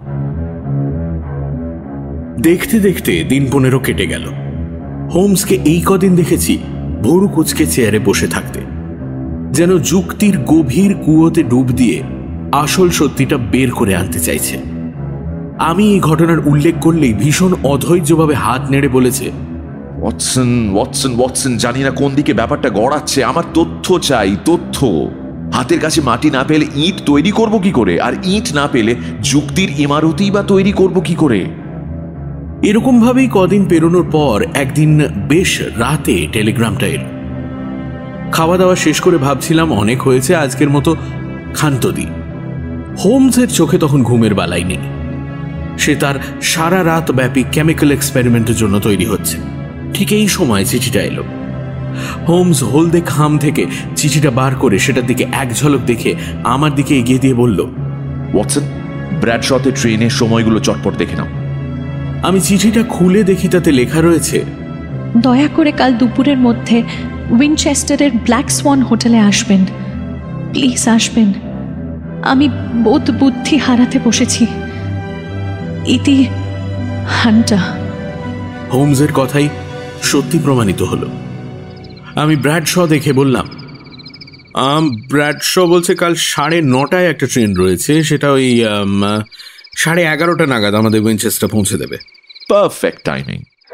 [SPEAKER 2] দেখতে দেখতে দিন পনেরো কেটে গেল। হোমসকে এই কদিন দেখেছি ভরু কুচকে চেয়ারে বসে থাকতে, যেন যুক্তির গভীর কুয়োতে ডুব দিয়ে আসল সত্যিটা বের করে আনতে চাইছে। আমি এই ঘটনার উল্লেখ করলেই ভীষণ অধৈর্যভাবে হাত নেড়ে বলেছে,
[SPEAKER 3] ওয়াটসন ওয়াটসন ওয়াটসন জানি না কোন দিকে ব্যাপারটা গড়াচ্ছে। আমার তথ্য চাই, তথ্য। হাতের কাছে মাটি না পেলে ইট তৈরি করব কি করে? আর ইট না পেলে যুক্তির ইমারতই বা তৈরি করব কি করে?
[SPEAKER 2] এরকম ভাবেই কদিন পেরোনোর পর একদিন বেশ রাতে টেলিগ্রামটা এলো। খাওয়া দাওয়া শেষ করে ভাবছিলাম অনেক হয়েছে, আজকের মতো ক্ষান্ত দিই। হোমসের চোখে তখন ঘুমের বালাই নেই। সে তার সারা রাত ব্যাপী কেমিক্যাল এক্সপেরিমেন্টের জন্য তৈরি হচ্ছে। ঠিক এই সময় চিঠিটা এলো। হোমস হলদে খাম থেকে চিঠিটা বার করে সেটার দিকে এক ঝলক দেখে আমার দিকে এগিয়ে দিয়ে বলল,
[SPEAKER 3] ওয়াটসন, ব্র্যাডশতে ট্রেনের সময়গুলো চটপট দেখে নাও।
[SPEAKER 2] আমি চিঠিটা খুলে দেখি তাতে লেখা রয়েছে,
[SPEAKER 4] দয়া করে কাল দুপুরের মধ্যে উইনচেস্টারের ব্ল্যাক সোয়ান হোটেলে আসবেন। প্লিজ আসবেন। আমি বোধ বুদ্ধি হারাতে বসেছি। ইতি হান্টার।
[SPEAKER 2] হোমসের কথাই সত্যি প্রমাণিত হলো। আমি ব্র্যাডশ দেখে বললাম, ব্র্যাডশ বলছে কাল সাড়ে নটায় একটা ট্রেন রয়েছে, সেটা ওই সাড়ে এগারোটা নাগাদ আমাদের উইনচেস্টার পৌঁছে দেবে।
[SPEAKER 3] Perfect timing.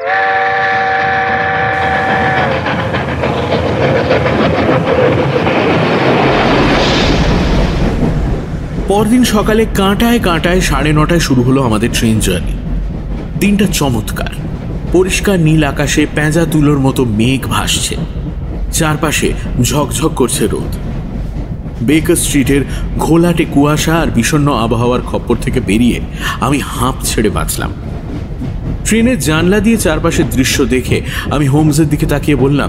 [SPEAKER 2] পরদিন সকালে কাঁটায় কাঁটায় সাড়ে নটায় শুরু হলো আমাদের ট্রেন জার্নি। দিনটা চমৎকার। পরিষ্কার নীল আকাশে পেঁজা তুলোর মতো মেঘ ভাসছে, চারপাশে ঝকঝক করছে রোদ। বেকার স্ট্রিটের ঘোলাটে কুয়াশা আর বিষণ্ণ আবহাওয়ার খপ্পর থেকে বেরিয়ে আমি হাঁপ ছেড়ে বাঁচলাম। ট্রেনের জানলা দিয়ে চারপাশের দৃশ্য দেখে আমি হোমসের দিকে তাকিয়ে বললাম,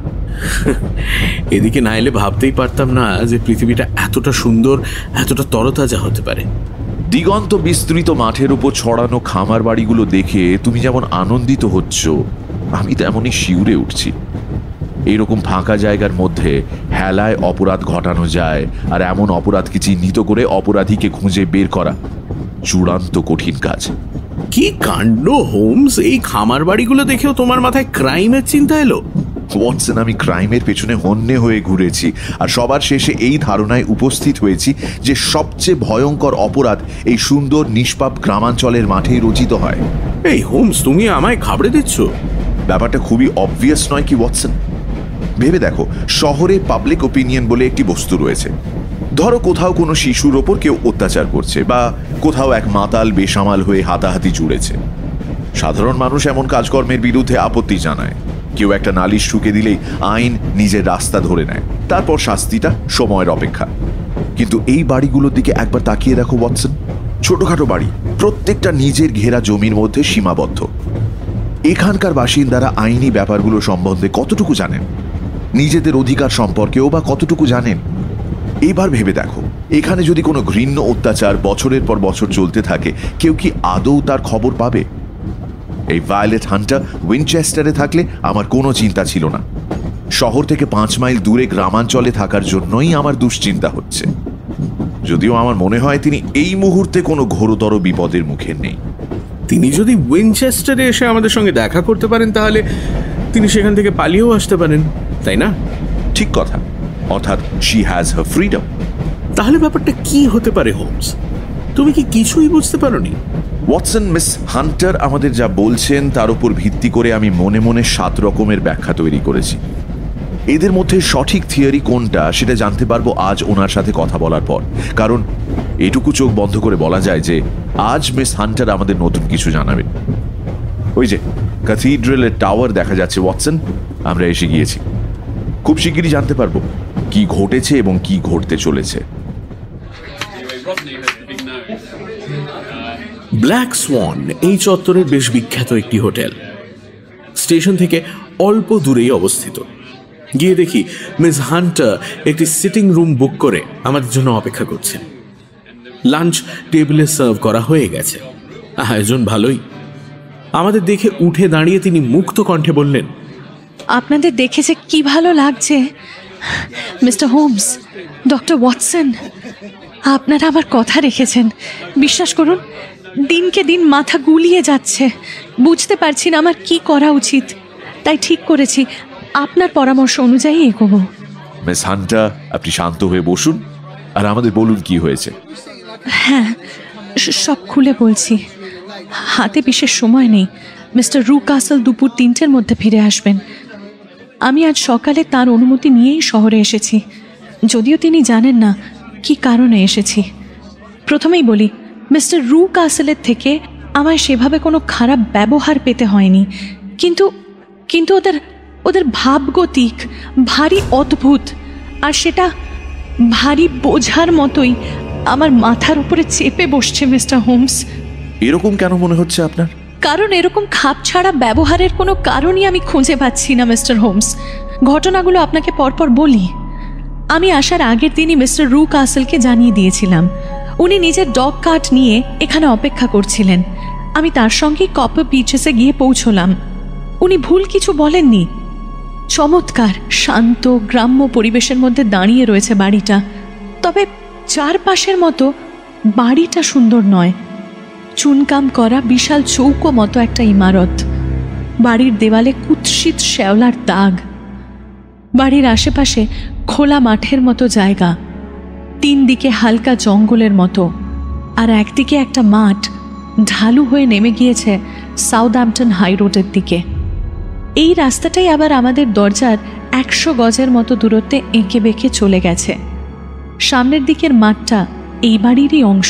[SPEAKER 2] এদিকে না এলে ভাবতেই পারতাম না যে পৃথিবীটা এতটা সুন্দর, এতটা তরতাজা হতে পারে।
[SPEAKER 3] দিগন্ত বিস্তৃত মাঠের উপর ছড়ানো খামার বাড়িগুলো দেখে তুমি যেমন আনন্দিত হচ্ছ, আমি তেমনই শিউরে উঠছি। এইরকম ফাঁকা জায়গার মধ্যে হেলায় অপরাধ ঘটানো যায়, আর এমন অপরাধকে চিহ্নিত করে অপরাধীকে খুঁজে বের করা চূড়ান্ত কঠিন কাজ।
[SPEAKER 2] কি কাণ্ড হোমস, এই খামার বাড়িগুলো দেখেও তোমার মাথায় ক্রাইমের চিন্তা এলো?
[SPEAKER 3] ওয়াটসন, আমি ক্রাইমের পেছনে হন্যে হয়ে ঘুরেছি, আর সবার শেষে এই ধারণায় উপস্থিত হয়েছি যে সবচেয়ে ভয়ঙ্কর অপরাধ এই সুন্দর নিষ্পাপ গ্রামাঞ্চলের মাঠেই রচিত হয়।
[SPEAKER 2] এই হোমস, তুমি আমায় ঘাবড়ে দিচ্ছ।
[SPEAKER 3] ব্যাপারটা খুবই অবভিয়াস নয় কি ওয়াটসন? ভেবে দেখো, শহরে পাবলিক ওপিনিয়ন বলে একটি বস্তু রয়েছে। ধরো কোথাও কোনো শিশুর ওপর কেউ অত্যাচার করছে, বা কোথাও এক মাতাল বেসামাল হয়ে হাতাহাতি জুড়েছে। সাধারণ মানুষ এমন কাজকর্মের বিরুদ্ধে আপত্তি জানায়। কেউ একটা নালিশ ঠুকে দিলেই আইন নিজের রাস্তা ধরে নেয়, তারপর শাস্তিটা সময়ের অপেক্ষা। কিন্তু এই বাড়িগুলোর দিকে একবার তাকিয়ে দেখো ওয়াটসন। ছোটখাটো বাড়ি, প্রত্যেকটা নিজের ঘেরা জমির মধ্যে সীমাবদ্ধ। এখানকার বাসিন্দারা আইনি ব্যাপারগুলো সম্বন্ধে কতটুকু জানেন, নিজেদের অধিকার সম্পর্কেও বা কতটুকু জানেন? এবার ভেবে দেখো, এখানে যদি কোনো ঘৃণ্য অত্যাচার বছরের পর বছর চলতে থাকে, কেউ কি আদৌ তার খবর পাবে? এই ভায়োলেট হান্টার উইনচেস্টারে থাকলে আমার কোনো চিন্তা ছিল না। শহর থেকে পাঁচ মাইল দূরে গ্রামাঞ্চলে থাকার জন্যই আমার দুশ্চিন্তা হচ্ছে। যদিও আমার মনে হয় তিনি এই মুহূর্তে কোনো ঘোরতর বিপদের মুখে নেই।
[SPEAKER 2] তিনি যদি উইনচেস্টারে এসে আমাদের সঙ্গে দেখা করতে পারেন, তাহলে তিনি সেখান থেকে পালিয়েও আসতে পারেন, তাই না?
[SPEAKER 3] ঠিক কথা, অর্থাৎ শি হ্যাজ হার ফ্রিডম।
[SPEAKER 2] তাহলে ব্যাপারটা কি হতে পারে হোমস? তুমি কি কিছুই বুঝতে পারোনি?
[SPEAKER 3] ওয়াটসন, মিস হান্টার আমাদের যা বলছেন তার উপর ভিত্তি করে আমি মনে মনে সাত রকমের ব্যাখ্যা তৈরি করেছি। এদের মধ্যে সঠিক থিওরি কোনটা সেটা জানতে পারবো আজ ওনার সাথে কথা বলার পর। কারণ এটুকু চোখ বন্ধ করে বলা যায় যে আজ মিস হান্টার আমাদের নতুন কিছু জানাবেন। ওই যে ক্যাথিড্রালের টাওয়ার দেখা যাচ্ছে ওয়াটসন, আমরা এসে গিয়েছি। খুব শিগগিরই জানতে পারবো কি ঘটেছে এবং কি ঘটতে চলেছে।
[SPEAKER 2] ব্ল্যাক সোয়ান এই চত্বরের বেশ বিখ্যাত একটি হোটেল। স্টেশন থেকে অল্প দূরেই অবস্থিত। গিয়ে দেখি মিস হান্টার একটি সিটিং রুম বুক করে আমাদের জন্য অপেক্ষা করছেন। লাঞ্চ টেবিলে সার্ভ করা হয়ে গেছে, আয়োজন ভালোই। আমাদের দেখে উঠে দাঁড়িয়ে তিনি মুক্ত কণ্ঠে বললেন,
[SPEAKER 4] আপনাদের দেখে যে কি ভালো লাগছে মিস্টার হোমস, ডক্টর ওয়াটসন। আপনারা আমার কথা রেখেছেন। বিশ্বাস করুন, দিনকে দিন মাথা গুলিয়ে যাচ্ছে। বুঝতে পারছি না আমার কি করা উচিত। তাই ঠিক করেছি আপনার পরামর্শ অনুযায়ী এগোবো।
[SPEAKER 3] মিস হান্টার, আপনি শান্ত হয়ে বসুন আর আমাদের বলুন কি হয়েছে।
[SPEAKER 4] হ্যাঁ, সব খুলে বলছি। হাতে বিশেষ সময় নেই। মিস্টার রু কাসল দুপুর তিনটের মধ্যে ফিরে আসবেন। আমি আজ সকালে তার অনুমতি নিয়েই শহরে এসেছি, যদিও তিনি জানেন না কি কারণে এসেছি। প্রথমেই বলি, মিস্টার রু কাসলের থেকে আমায় সেভাবে কোনো খারাপ ব্যবহার পেতে হয়নি, কিন্তু কিন্তু ওদের ওদের ভাবগতিক ভারী অদ্ভুত, আর সেটা ভারী বোঝার মতোই আমার মাথার উপরে চেপে বসছে মিস্টার হোমস।
[SPEAKER 3] এরকম কেন মনে হচ্ছে আপনার?
[SPEAKER 4] কারণ এরকম খাপ ছাড়া ব্যবহারের কোনো কারণই আমি খুঁজে পাচ্ছি না মিস্টার হোমস। ঘটনাগুলো আপনাকে পরপর বলি। আমি আসার আগের দিনই মিস্টার রু কাসলকে জানিয়ে দিয়েছিলাম। উনি নিজের ডগ কার্ট নিয়ে এখানে অপেক্ষা করছিলেন। আমি তার সঙ্গেই কপার বিচেসে গিয়ে পৌঁছলাম। উনি ভুল কিছু বলেননি। চমৎকার শান্ত গ্রাম্য পরিবেশের মধ্যে দাঁড়িয়ে রয়েছে বাড়িটা। তবে চারপাশের মতো বাড়িটা সুন্দর নয়। চুনকাম করা বিশাল চৌকো মতো একটা ইমারত। বাড়ির দেওয়ালে কুৎসিত শ্যাওলার দাগ। বাড়ির আশেপাশে খোলা মাঠের মতো জায়গা, তিন দিকে হালকা জঙ্গলের মতো, আর একদিকে একটা মাঠ ঢালু হয়ে নেমে গিয়েছে সাউথহ্যাম্পটন হাই রোডের দিকে। এই রাস্তাটাই আবার আমাদের দরজার একশো গজের মতো দূরত্বে এঁকে বেঁকে চলে গেছে। সামনের দিকের মাঠটা এই বাড়িরই অংশ।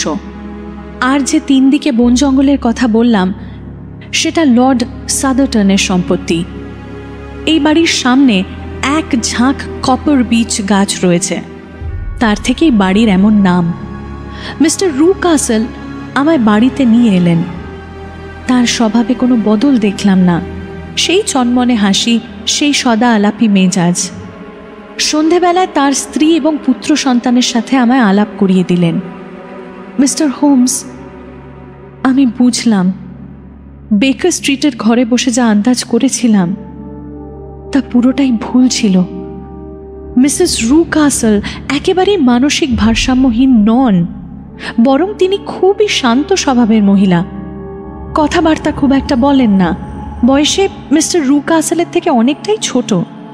[SPEAKER 4] আর যে তিন দিকে বন জঙ্গলের কথা বললাম, সেটা লর্ড সাদারটনের সম্পত্তি। এই বাড়ির সামনে এক ঝাঁক কপার বিচ গাছ রয়েছে, তার থেকেই বাড়ির এমন নাম। মিস্টার রু কাসল আমায় বাড়িতে নিয়ে এলেন। তার স্বভাবে কোনো বদল দেখলাম না। সেই চনমনে হাসি, সেই সদা আলাপি মেজাজ। সন্ধেবেলায় তার স্ত্রী এবং পুত্র সন্তানের সাথে আমায় আলাপ করিয়ে দিলেন। মিস্টার হোমস, আমি বুঝলাম বেকার স্ট্রিটের ঘরে বসে যা আন্দাজ করেছিলাম তা পুরোটাই ভুল ছিল। মিসেস রু কাসল একেবারেই মানসিক ভারসাম্যহীন নন, বরং তিনি খুবই শান্ত স্বভাবের মহিলা। কথাবার্তা খুব একটা বলেন না। বয়সে মিস্টার রু কাসলের থেকে অনেকটাই ছোট।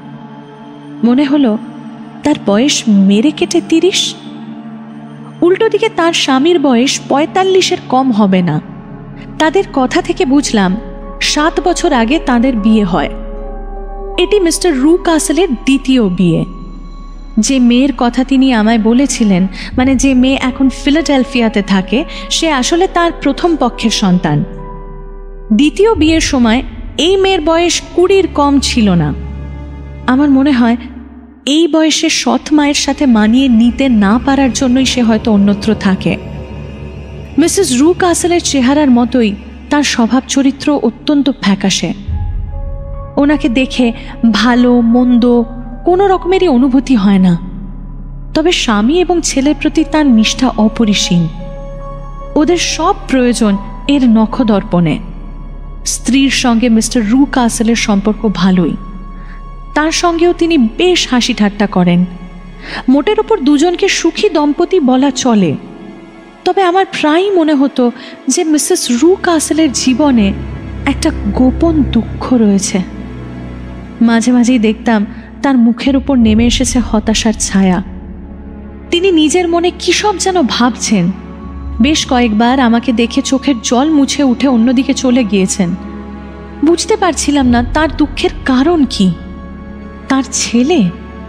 [SPEAKER 4] মনে হলো তার বয়স মেরে কেটে তিরিশ। উল্টো দিকে তার স্বামীর বয়স পঁয়তাল্লিশের কম হবে না। তাদের কথা থেকে বুঝলাম সাত বছর আগে তাদের বিয়ে হয়। এটি মিস্টার রু কাসলের দ্বিতীয় বিয়ে। যে মেয়ের কথা তিনি আমায় বলেছিলেন, মানে যে মেয়ে এখন ফিলাডেলফিয়াতে থাকে, সে আসলে তার প্রথম পক্ষের সন্তান। দ্বিতীয় বিয়ের সময় এই মেয়ের বয়স কুড়ির কম ছিল না। আমার মনে হয় এই বয়সে সৎ মায়ের সাথে মানিয়ে নিতে না পারার জন্যই সে হয়তো অন্যত্র থাকে। মিসেস রু কাসেলের চেহারার মতোই তার স্বভাব চরিত্র অত্যন্ত ফ্যাকাশে। ওনাকে দেখে ভালো মন্দ কোনো রকমেরই অনুভূতি হয় না, তবে স্বামী এবং ছেলের প্রতি তার নিষ্ঠা অপরিসীম। ওদের সব প্রয়োজন এর নখদর্পণে। স্ত্রীর সঙ্গে মিস্টার রু কাসেলের সম্পর্ক ভালোই, তার সঙ্গেও তিনি বেশ হাসি ঠাট্টা করেন। মোটের ওপর দুজনকে সুখী দম্পতি বলা চলে। তবে আমার প্রায়ই মনে হতো যে মিসেস রু কাসেলের জীবনে একটা গোপন দুঃখ রয়েছে। মাঝে মাঝেই দেখতাম তার মুখের উপর নেমে এসেছে হতাশার ছায়া। তিনি নিজের মনে কী সব যেন ভাবছেন। বেশ কয়েকবার আমাকে দেখে চোখের জল মুছে উঠে অন্যদিকে চলে গিয়েছেন। বুঝতে পারছিলাম না তার দুঃখের কারণ কি। তার ছেলে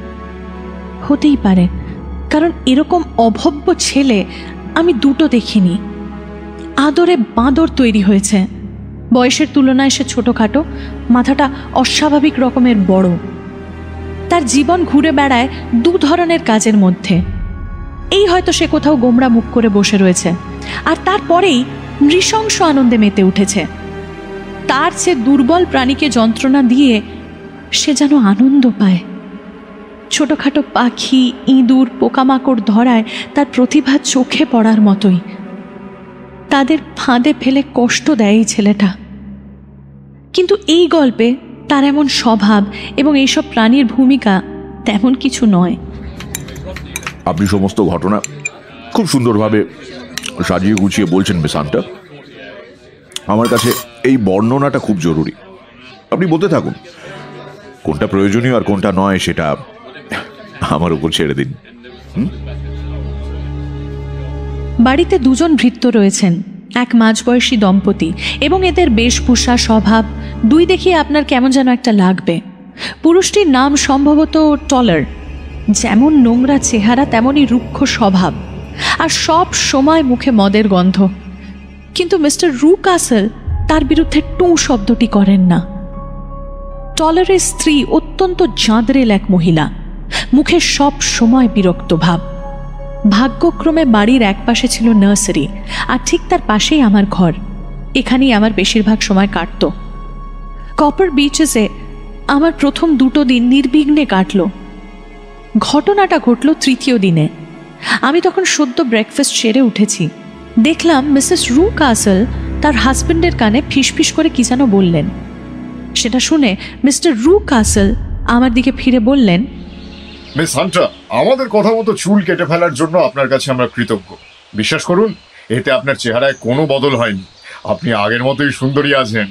[SPEAKER 4] হতেই পারে, কারণ এরকম অভব্য ছেলে আমি দুটো দেখিনি। আদরে বাঁদর তৈরি হয়েছে, বয়সের তুলনায় সে ছোটোখাটো, মাথাটা অস্বাভাবিক রকমের বড়। তার জীবন ঘুরে বেড়ায় দু ধরনের কাজের মধ্যে। এই হয়তো সে কোথাও গোমড়া মুখ করে বসে রয়েছে, আর তারপরেই নৃশংস আনন্দে মেতে উঠেছে। তার সে দুর্বল প্রাণীকে যন্ত্রণা দিয়ে সে যেন আনন্দ পায়। ছোটোখাটো পাখি, ইঁদুর, পোকামাকড় ধরায় তার প্রতিভা চোখে পড়ার মতোই। তাদের ফাঁদে ফেলে কষ্ট দেয় এই ছেলেটা। কিন্তু এই গল্পে তার এমন স্বভাব এবং এইসব প্রাণীর ভূমিকা তেমন কিছু নয়।
[SPEAKER 3] আপনি সমস্ত ঘটনা খুব সুন্দরভাবে সাজিয়ে গুছিয়ে বলছেন মিস হান্টার। আমার কাছে এই বর্ণনাটা খুব জরুরি। আপনি বলতে থাকুন, কোনটা প্রয়োজনীয় আর কোনটা নয় সেটা আমার উপর ছেড়ে দিন।
[SPEAKER 4] বাড়িতে দুজন ভৃত্য রয়েছেন, এক মাঝবয়সী দম্পতি, এবং এদের বেশভূষা স্বভাব দুই দেখিয়ে আপনার কেমন যেন একটা লাগবে। পুরুষটির নাম সম্ভবত টলার। যেমন নোংরা চেহারা তেমনই রুক্ষ স্বভাব, আর সব সময় মুখে মদের গন্ধ। কিন্তু মিস্টার রু কাসেল তার বিরুদ্ধে টু শব্দটি করেন না। টলারের স্ত্রী অত্যন্ত জাঁদরেল এক মহিলা, মুখে সব সময় বিরক্ত ভাব। ভাগ্যক্রমে বাড়ির একপাশে ছিল নার্সারি, আর ঠিক তার পাশেই আমার ঘর। এখানেই আমার বেশিরভাগ সময় কাটত। কপার বিচেসে আমার প্রথম দুটো দিন নির্বিঘ্নে কাটল। ঘটনাটা ঘটল তৃতীয় দিনে। আমি তখন সদ্য ব্রেকফাস্ট সেরে উঠেছি। দেখলাম মিসেস রু কাসেল তার হাজব্যান্ডের কানে ফিসফিস করে কি যেন বললেন। সেটা শুনে মিস্টার রু কাসেল আমার দিকে ফিরে বললেন,
[SPEAKER 5] মিস হান্টার, আমাদের কথা মতো চুল কেটে ফেলার জন্য আপনার কাছে আমরা কৃতজ্ঞ। বিশ্বাস করুন, এতে আপনার চেহারায় কোনো বদল হয়নি। আপনি আগের মতোই সুন্দরী আছেন।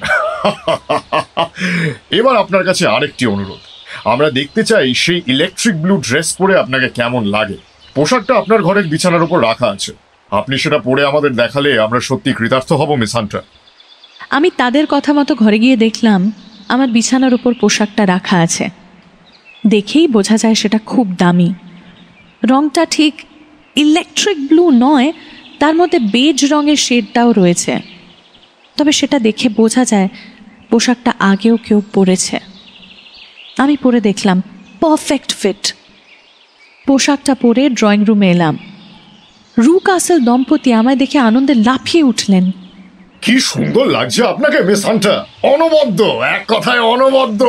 [SPEAKER 5] এবার আপনার কাছে আরেকটি অনুরোধ। আমরা দেখতে চাই সেই ইলেকট্রিক ব্লু ড্রেস পরে আপনাকে কেমন লাগে। পোশাকটা আপনার ঘরের বিছানার উপর রাখা আছে। আপনি সেটা পরে আমাদের দেখালে আমরা সত্যি কৃতার্থ হব মিস হান্টার।
[SPEAKER 4] আমি তাদের কথা মতো ঘরে গিয়ে দেখলাম আমার বিছানার উপর পোশাকটা রাখা আছে। দেখেই বোঝা যায় সেটা খুব দামি। রংটা ঠিক ইলেকট্রিক ব্লু নয়, তার মধ্যে বেজ রঙের শেডটাও রয়েছে। তবে সেটা দেখে বোঝা যায় পোশাকটা আগেও কেউ পরেছে। আমি পরে দেখলাম পারফেক্ট ফিট। পোশাকটা পরে ড্রয়িং রুমে এলাম। রু কাসেল দম্পতি আমায় দেখে আনন্দে লাফিয়ে উঠলেন।
[SPEAKER 5] কি সুন্দর লাগছে আপনাকে মিস হান্টার, অনবদ্য, এক কথায় অনবদ্য।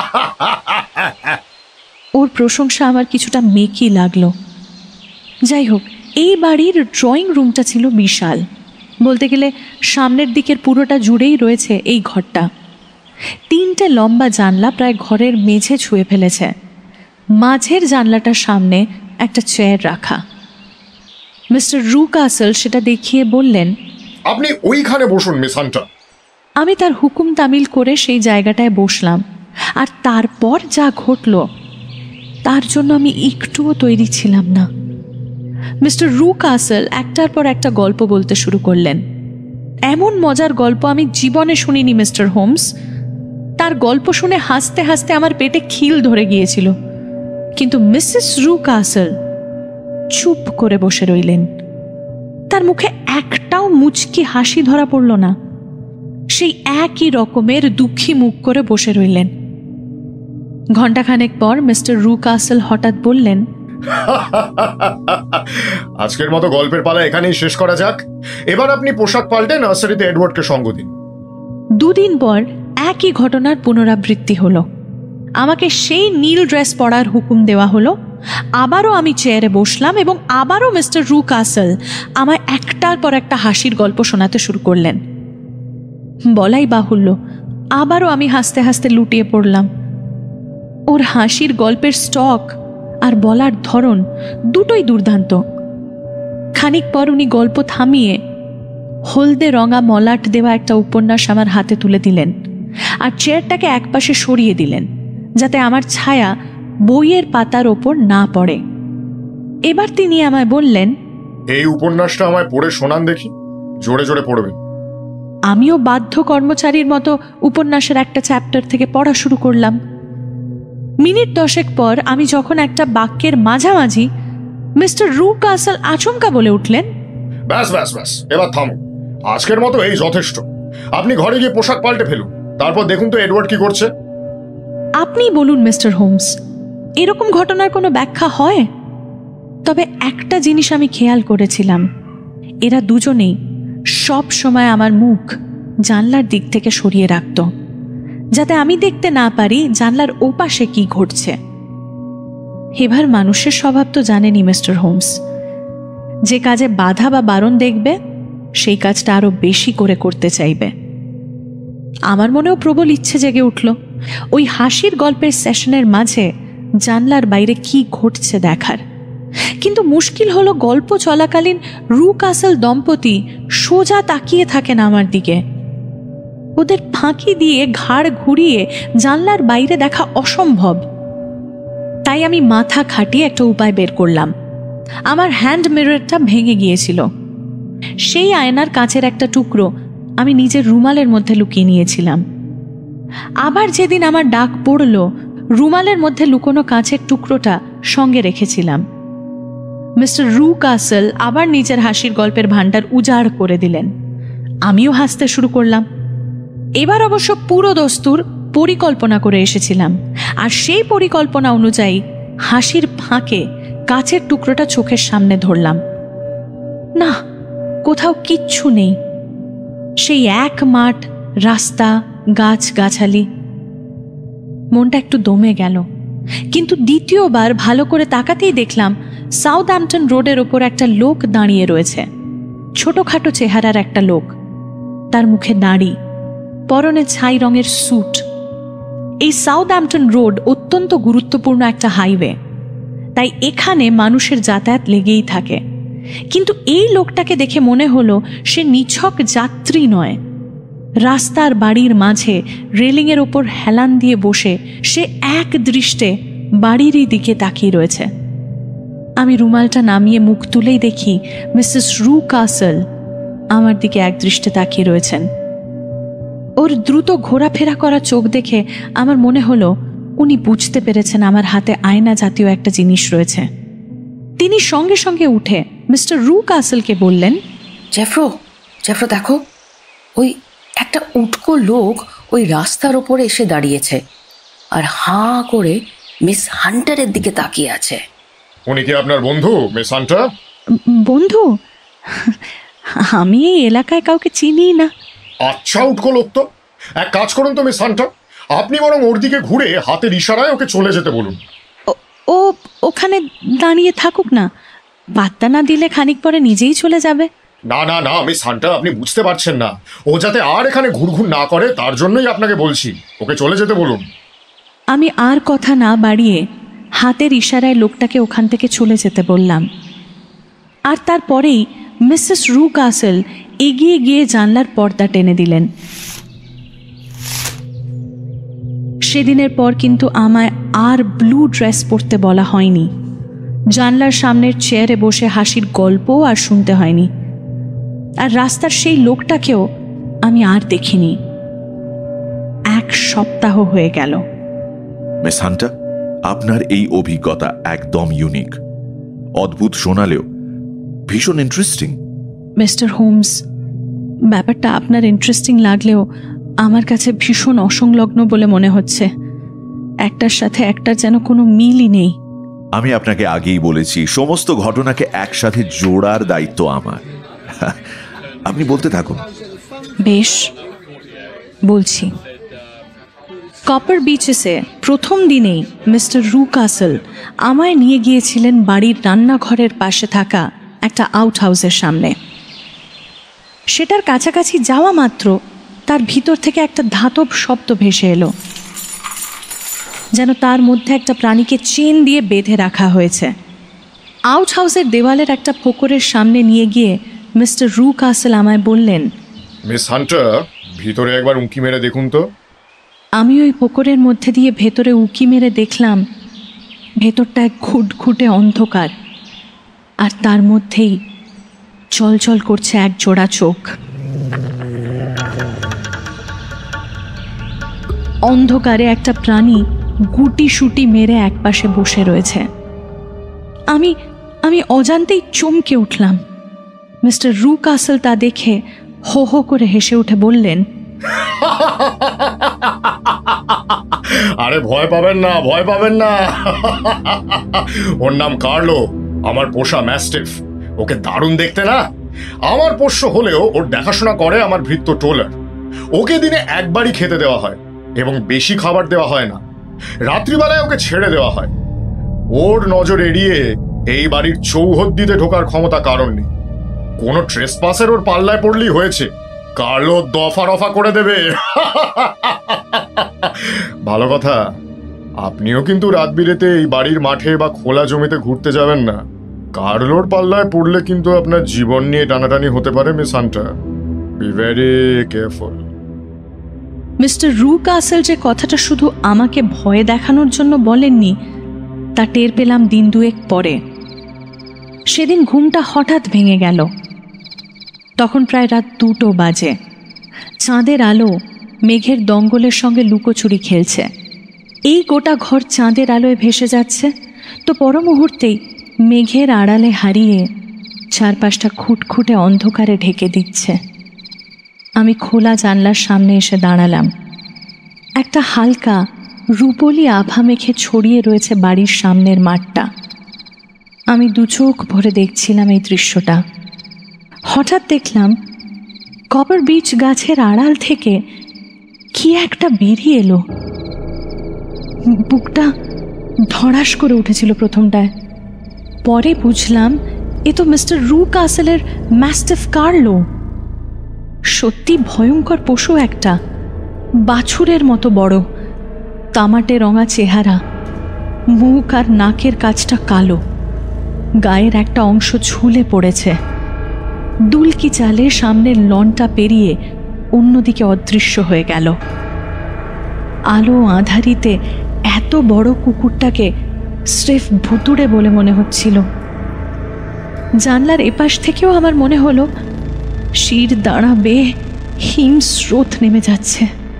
[SPEAKER 4] ওর প্রশংসা আমার কিছুটা মেকি লাগলো। যাই হোক, এই বাড়ির ড্রয়িং রুমটা ছিল বিশাল। বলতে গেলে সামনের দিকের পুরোটা জুড়েই রয়েছে এই ঘরটা। তিনটে লম্বা জানলা প্রায় ঘরের মেঝে ছুঁয়ে ফেলেছে। মাঝের জানলাটার সামনে একটা চেয়ার রাখা। মিস্টার রু কাসেল সেটা দেখিয়ে বললেন,
[SPEAKER 5] আপনি ওইখানে বসুন মিস হান্টার।
[SPEAKER 4] আমি তার হুকুম তামিল করে সেই জায়গাটায় বসলাম। আর তারপর যা ঘটল তার জন্য আমি একটুও তৈরি ছিলাম না। মিস্টার রু কাসেল একটার পর একটা গল্প বলতে শুরু করলেন। এমন মজার গল্প আমি জীবনে শুনিনি মিস্টার হোমস। তার গল্প শুনে হাসতে হাসতে আমার পেটে খিল ধরে গিয়েছিল। কিন্তু মিসেস রু কাসল চুপ করে বসে রইলেন। তার মুখে একটাও মুচকি হাসি ধরা পড়ল না। সেই একই রকমের দুঃখী মুখ করে বসে রইলেন। ঘণ্টাখানেক পর মিস্টার রু কাসল হঠাৎ বললেন,
[SPEAKER 5] আজকের মতো গল্পের পালা এখানেই শেষ করা যাক। এবার আপনি পোশাক পাল্টে নার্সারিতে এডওয়ার্ডকে সঙ্গ দিন।
[SPEAKER 4] দুদিন পর একই ঘটনার পুনরাবৃত্তি হলো। আমাকে সেই নীল ড্রেস পরার হুকুম দেওয়া হলো। আবারও আমি চেয়ারে বসলাম এবং আবারও মিস্টার রু কাসল আমায় একটার পর একটা হাসির গল্প শোনাতে শুরু করলেন। বলাই বাহুল্য, আবারও আমি হাসতে হাসতে লুটিয়ে পড়লাম। ওর হাসির গল্পের স্টক আর বলার ধরন দুটোই দুর্দান্ত। খানিক পর উনি গল্প থামিয়ে হলদে রঙা মলাট দেওয়া একটা উপন্যাস আমার হাতে তুলে দিলেন আর চেয়ারটাকে একপাশে সরিয়ে দিলেন যাতে আমার ছায়া বইয়ের পাতার ওপর না পড়ে। এবার তিনি আমায় বললেন,
[SPEAKER 5] এই উপন্যাসটা আমায় পড়ে শোনান দেখি, জোরে জোরে পড়বেন।
[SPEAKER 4] আমিও বাধ্য কর্মচারীর মতো উপন্যাসের একটা চ্যাপ্টার থেকে পড়া শুরু করলাম। মিনিট দশেক পর আমি যখন একটা বাক্যের মাঝামাঝি মিস্টার রু কাসল আচমকা বলে উঠলেন,
[SPEAKER 5] ব্যাস ব্যাস ব্যাস, এবার থামুন। আজকের মতো এই যথেষ্ট। আপনি ঘরে গিয়ে পোশাক পাল্টে ফেলুন, তারপর দেখুন তো এডওয়ার্ড কি করছে।
[SPEAKER 4] আপনি বলুন মিস্টার হোমস, এরকম ঘটনার কোনো ব্যাখ্যা হয়? তবে একটা জিনিস আমি খেয়াল করেছিলাম, এরা দুজনেই সব সময় আমার মুখ জানলার দিক থেকে সরিয়ে রাখত, যাতে আমি দেখতে না পারি জানলার ওপাশে কি ঘটছে। এবার মানুষের স্বভাব তো জানেনি মিস্টার হোমস, যে কাজে বাধা বা বারণ দেখবে সেই কাজটা আরো বেশি করে করতে চাইবে। আমার মনেও প্রবল ইচ্ছে জেগে উঠল ওই হাসির গল্পের সেশনের মাঝে জানলার বাইরে কি ঘটছে দেখার। কিন্তু মুশকিল হলো, গল্প চলাকালীন রু কাসল দম্পতি সোজা তাকিয়ে থাকেন আমার দিকে। ওদের ফাঁকি দিয়ে ঘাড় ঘুরিয়ে জানলার বাইরে দেখা অসম্ভব। তাই আমি মাথা খাটিয়ে একটা উপায় বের করলাম। আমার হ্যান্ড মিররটা ভেঙে গিয়েছিল। সেই আয়নার কাঁচের একটা টুকরো আমি নিজের রুমালের মধ্যে লুকিয়ে নিয়েছিলাম। আবার যেদিন আমার ডাক পড়ল, রুমালের মধ্যে লুকোনো কাঁচের টুকরোটা সঙ্গে রেখেছিলাম। মিস্টার রু কাসল আবার নিজের হাসির গল্পের ভান্ডার উজাড় করে দিলেন। আমিও হাসতে শুরু করলাম। এবার অবশ্য পুরো দস্তুর পরিকল্পনা করে এসেছিলাম, আর সেই পরিকল্পনা অনুযায়ী হাসির ফাঁকে কাঁচের টুকরোটা চোখের সামনে ধরলাম। না, কোথাও কিচ্ছু নেই। সেই এক মাঠ, রাস্তা, গাছ গাছালি। মনটা একটু দমে গেল, কিন্তু দ্বিতীয়বার ভালো করে তাকাতেই দেখলাম সাউথহ্যাম্পটন রোডের ওপর একটা লোক দাঁড়িয়ে রয়েছে। ছোটখাটো চেহারার একটা লোক, তার মুখে দাড়ি, পরনে ছাই রঙের স্যুট। এই সাউথহ্যাম্পটন রোড অত্যন্ত গুরুত্বপূর্ণ একটা হাইওয়ে, তাই এখানে মানুষের যাতায়াত লেগেই থাকে। কিন্তু এই লোকটাকে দেখে মনে হলো সে নিছক যাত্রী নয়। রাস্তার বাড়ির মাঝে রেলিংয়ের ওপর হেলান দিয়ে বসে সে এক দৃষ্টে বাড়িরই দিকে তাকিয়ে রয়েছে। আমি রুমালটা নামিয়ে মুখ তুলেই দেখি মিসেস রু কাসল আমার দিকে এক দৃষ্টে তাকিয়ে রয়েছেন। ওর দ্রুত ঘোরাফেরা করা চোখ দেখে আমার মনে হলো উনি বুঝতে পেরেছেন আমার হাতে আয়না জাতীয় একটা জিনিস রয়েছে। তিনি সঙ্গে সঙ্গে উঠে মিস্টার রু কাসলকে বললেন,
[SPEAKER 6] জেফ্রো জেফ্রো দেখো, ওই একটা উটকো লোক ওই রাস্তার ওপরে এসে দাঁড়িয়েছে আর হাঁ করে মিস হান্টারের দিকে তাকিয়ে আছে।
[SPEAKER 5] উনি কি আপনার বন্ধু, মিস হান্টার?
[SPEAKER 4] বন্ধু? আমি এই এলাকায় কাউকে চিনি না।
[SPEAKER 5] আচ্ছা, উটকো লোক তো। এক কাজ করুন তো মিস হান্টার, আপনি বরং ওর দিকে ঘুরে হাতের ইশারায় ওকে চলে যেতে বলুন।
[SPEAKER 4] ও ওখানে দাঁড়িয়ে থাকুক না, বার্তা না দিলে খানিক পরে নিজেই চলে যাবে।
[SPEAKER 5] না না না মিস হান্টার, আপনি বুঝতে পারছেন না। ও যাতে আর এখানে ঘুরঘুর না করে তার জন্যই আপনাকে বলছি, ওকে চলে যেতে বলুন।
[SPEAKER 4] আমি আর কথা না বাড়িয়ে হাতের ইশারায় লোকটাকে ওখান থেকে চলে যেতে বললাম। আর তারপরেই মিসেস রু কাসল এগিয়ে গিয়ে জানলার পর্দা টেনে দিলেন। সেদিনের পর কিন্তু আমায় আর ব্লু ড্রেস পরতে বলা হয়নি। জানলার সামনের চেয়ারে বসে হাসির গল্প আর শুনতে হয়নি। আর রাস্তার সেই লোকটাকেও আমি আর দেখিনি। এক সপ্তাহ হয়ে গেল।
[SPEAKER 3] মিস হান্টার, আপনার এই অভিজ্ঞতা একদম ইউনিক, অদ্ভুত শোনালেও ভীষণ ইন্টারেস্টিং।
[SPEAKER 4] মিস্টার হোমস, ব্যাপারটা আপনার ইন্টারেস্টিং লাগলেও আমার কাছে ভীষণ অসংলগ্ন বলে মনে হচ্ছে। একটার সাথে একটার যেন কোনো মিলই নেই।
[SPEAKER 3] আমি আপনাকে আগেই বলেছি, সমস্ত ঘটনাকে একসাথে জোড়ার দায়িত্ব আমার। আপনি বলতে থাকুন।
[SPEAKER 4] বেশ, বলছি। কপার বিচেসে প্রথম দিনেই মিস্টার রু কাসল আমায় নিয়ে গিয়েছিলেন বাড়ির রান্নাঘরের পাশে থাকা একটা আউট হাউসের সামনে। সেটার কাছাকাছি যাওয়া মাত্র তার ভিতর থেকে একটা ধাতব শব্দ ভেসে এলো, যেন তার মধ্যে একটা প্রাণীকে চেন দিয়ে বেঁধে রাখা হয়েছে। আউট হাউসের দেওয়ালের একটা ফোকরের সামনে নিয়ে গিয়ে মিস্টার রু কাসল আমায় বললেন,
[SPEAKER 5] মিস হান্টার, ভিতরে একবার উঁকি মেরে দেখুন তো।
[SPEAKER 4] আমি ওই পুকুরের মধ্যে দিয়ে ভেতরে উঁকি মেরে দেখলাম ভেতরটায় ঘুটঘুটে অন্ধকার, আর তার মধ্যেই চলচল করছে এক জোড়া চোখ। অন্ধকারে একটা প্রাণী গুটি সুটি মেরে একপাশে বসে রয়েছে। আমি আমি অজান্তেই চমকে উঠলাম। মিস্টার রু কাসল তা দেখে হো হো করে হেসে উঠে বললেন,
[SPEAKER 5] আরে ভয় পাবেন না, ভয় পাবেন না। ওর নাম কার্লো, আমার পোষা ম্যাস্টিফ। ওকে দারুণ দেখতে না? আমার পোষ্য হলেও ওর দেখাশোনা করে আমার ভৃত্য টোলার। ওকে দিনে একবারই খেতে দেওয়া হয় এবং বেশি খাবার দেওয়া হয় না। রাত্রিবেলায় ওকে ছেড়ে দেওয়া হয়। ওর নজর এড়িয়ে এই বাড়ির চৌহদ্দিতে ঢোকার ক্ষমতা কারণ নেই। কোনো ট্রেসপাসের ওর পাল্লায় পড়লেই হয়েছে, কার্লো দফা রফা করে দেবে। ভালো কথা, আপনিও কিন্তু রাত বিরেতে এই বাড়ির মাঠে বা খোলা জমিতে ঘুরতে যাবেন না। কার্লোর পাল্লায় পড়লে কিন্তু আপনার জীবন নিয়ে টানাটানি হতে পারে, miss Hunter. Be very careful.
[SPEAKER 4] Mister Rucastle যে কথাটা শুধু আমাকে ভয় দেখানোর জন্য বলেননি তা টের পেলাম দিন দুয়েক পরে। সেদিন ঘুমটা হঠাৎ ভেঙে গেল। তখন প্রায় রাত দুটো বাজে। চাঁদের আলো মেঘের দঙ্গলের সঙ্গে লুকোচুরি খেলছে। এই গোটা ঘর চাঁদের আলোয় ভেসে যাচ্ছে, তো পর মুহূর্তেই মেঘের আড়ালে হারিয়ে চারপাশটা খুটখুটে অন্ধকারে ঢেকে দিচ্ছে। আমি খোলা জানলার সামনে এসে দাঁড়ালাম। একটা হালকা রূপলি আভা মেখে ছড়িয়ে রয়েছে বাড়ির সামনের মাঠটা। আমি দু চোখ ভরে দেখছিলাম এই দৃশ্যটা। হঠাৎ দেখলাম কপার বিচ গাছের আড়াল থেকে কি একটা বেরিয়ে এলো। বুকটা ধড়াস করে উঠেছিল প্রথমটায়, পরে বুঝলাম এ তো মিস্টার রু কাসলের ম্যাস্টিফ কার্লো। সত্যি ভয়ঙ্কর পশু একটা, বাছুরের মতো বড়, তামাটে রঙা চেহারা, মুখ আর নাকের কাছটা কালো, গায়ের একটা অংশ ঝুলে পড়েছে। দুলকি চালে সামনের লনটা পেরিয়ে অন্যদিকে অদৃশ্য হয়ে গেল। আলো আঁধারিতে এত বড় কুকুরটাকে স্রেফ ভুতুড়ে বলে মনে হচ্ছিল। জানলার এপাশ থেকেও আমার মনে হলো শির দাঁড়া বেয়ে হিম স্রোত নেমে যাচ্ছে।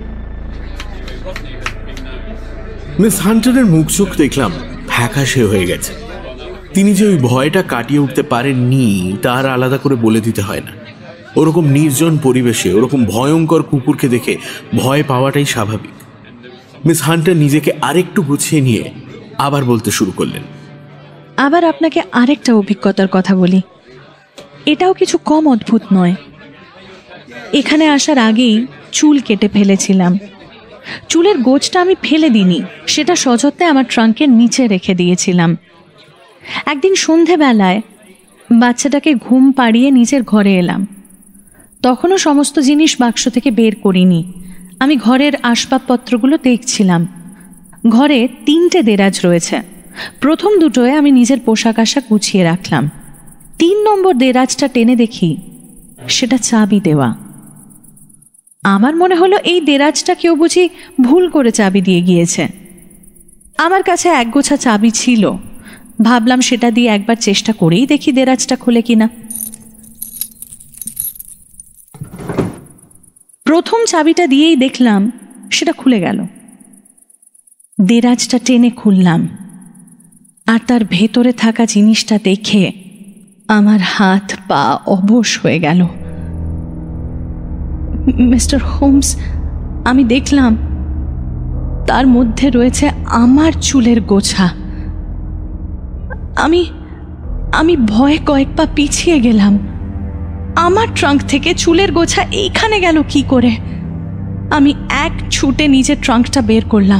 [SPEAKER 2] মিস হান্টারের মুখ চোখ দেখলাম ফ্যাকাশে হয়ে গেছে। তিনি যে ওই ভয়টা কাটিয়ে উঠতে পারেননি তার আলাদা করে বলে দিতে হয় না। ওরকম নির্জন পরিবেশে ওরকম ভয়ঙ্কর কুকুরকে দেখে ভয় পাওয়াটাই স্বাভাবিক। মিস হান্টার নিজেকে আরেকটু গুছিয়ে নিয়ে আবার বলতে শুরু করলেন,
[SPEAKER 4] আবার আপনাকে আরেকটা অভিজ্ঞতার কথা বলি। এটাও কিছু কম অদ্ভুত নয়। এখানে আসার আগেই চুল কেটে ফেলেছিলাম। চুলের গোছটা আমি ফেলে দিইনি, সেটা সযত্নে আমার ট্রাঙ্কের নিচে রেখে দিয়েছিলাম। একদিন সন্ধেবেলায় বাচ্চাটাকে ঘুম পাড়িয়ে নিজের ঘরে এলাম। তখনও সমস্ত জিনিস বাক্স থেকে বের করিনি। আমি ঘরের আসবাবপত্রগুলো দেখছিলাম। ঘরে তিনটে দেরাজ রয়েছে। প্রথম দুটোয় আমি নিজের পোশাক আশাক গুছিয়ে রাখলাম। তিন নম্বর দেরাজটা টেনে দেখি সেটা চাবি দেওয়া। আমার মনে হলো এই দেরাজটা কেউ বুঝি ভুল করে চাবি দিয়ে গিয়েছে। আমার কাছে একগোছা চাবি ছিল, ভাবলাম সেটা দিয়ে একবার চেষ্টা করেই দেখি দেরাজটা খুলে কিনা। প্রথম চাবিটা দিয়েই দেখলাম সেটা খুলে গেল। দেরাজটা টেনে খুললাম, আর তার ভেতরে থাকা জিনিসটা দেখে আমার হাত পা অবশ হয়ে গেল। মিস্টার হোমস, আমি দেখলাম তার মধ্যে রয়েছে আমার চুলের গোছা। আমি আমি ভয়ে কয়েক পা পিছিয়ে গেলাম। আমার ট্রাঙ্ক থেকে চুলের গোছা এইখানে গেল কি করে? আমি এক ছুটে নিজের ট্রাঙ্কটা বের করলাম।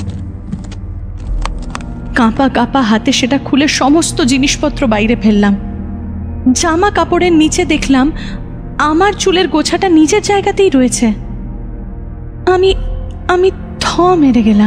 [SPEAKER 4] কাঁপা কাঁপা হাতে সেটা খুলে সমস্ত জিনিসপত্র বাইরে ফেললাম। জামা কাপড়ের নিচে দেখলাম আমার চুলের গোছাটা নিজের জায়গাতেই রয়েছে। আমি আমি থ মেরে গেলাম।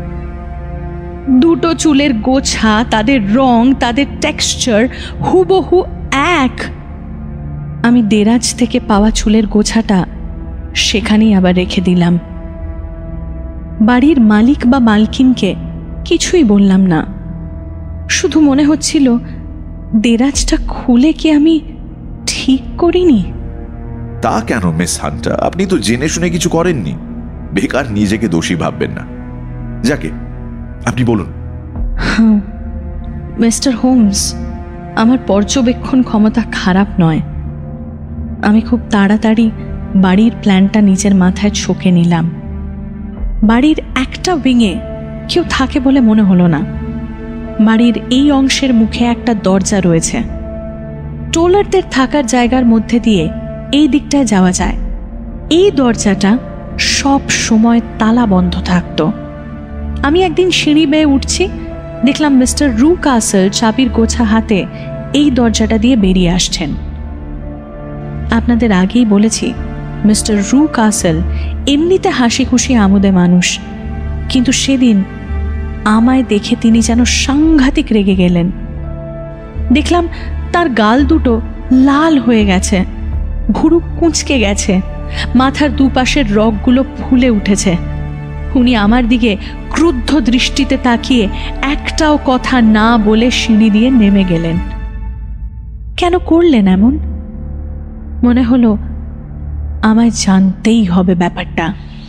[SPEAKER 4] দুটো চুলের গোছা, তাদের রং, তাদের টেক্সচার হুবহু এক। আমি দেরাজ থেকে পাওয়া চুলের গোছাটা সেখানেই আবার রেখে দিলাম। বাড়ির মালিক বা মালকিনকে কিছুই বললাম না। শুধু মনে হচ্ছিল দেরাজটা খুলে কি আমি ঠিক করিনি।
[SPEAKER 3] তা কেন মিস হান্টার, আপনি তো জেনে শুনে কিছু করেননি। বেকার নিজেকে দোষী ভাববেন না। যাকে আপনি বলুন।
[SPEAKER 4] হ্যাঁ মিস্টার হোমস, আমার পর্যবেক্ষণ ক্ষমতা খারাপ নয়। আমি খুব তাড়াতাড়ি বাড়ির প্ল্যানটা নিজের মাথায় ছকে নিলাম। বাড়ির একটা উইংয়ে কেউ থাকে বলে মনে হলো না। বাড়ির এই অংশের মুখে একটা দরজা রয়েছে। টোলারদের থাকার জায়গার মধ্যে দিয়ে এই দিকটায় যাওয়া যায়। এই দরজাটা সব সময় তালা বন্ধ থাকতো। আমি একদিন সিঁড়ি বেয়ে উঠছি, দেখলাম মিস্টার রু কাসল চাবির গোছা হাতে এই দরজাটা দিয়ে বেরিয়ে আসছেন। আপনাদের আগেই বলেছি মিস্টার রু কাসল এমনিতে হাসি খুশি আমোদে মানুষ, কিন্তু সেদিন আমায় দেখে তিনি যেন সাংঘাতিক রেগে গেলেন। দেখলাম তার গাল দুটো লাল হয়ে গেছে, ভুরু কুঁচকে গেছে, মাথার দুপাশের রগগুলো ফুলে উঠেছে। উনি আমার দিকে ক্রুদ্ধ দৃষ্টিতে তাকিয়ে একটাও কথা না বলে সিঁড়ি দিয়ে নেমে গেলেন। কেন করলেন এমন? মনে হলো আমায় জানতেই হবে ব্যাপারটা।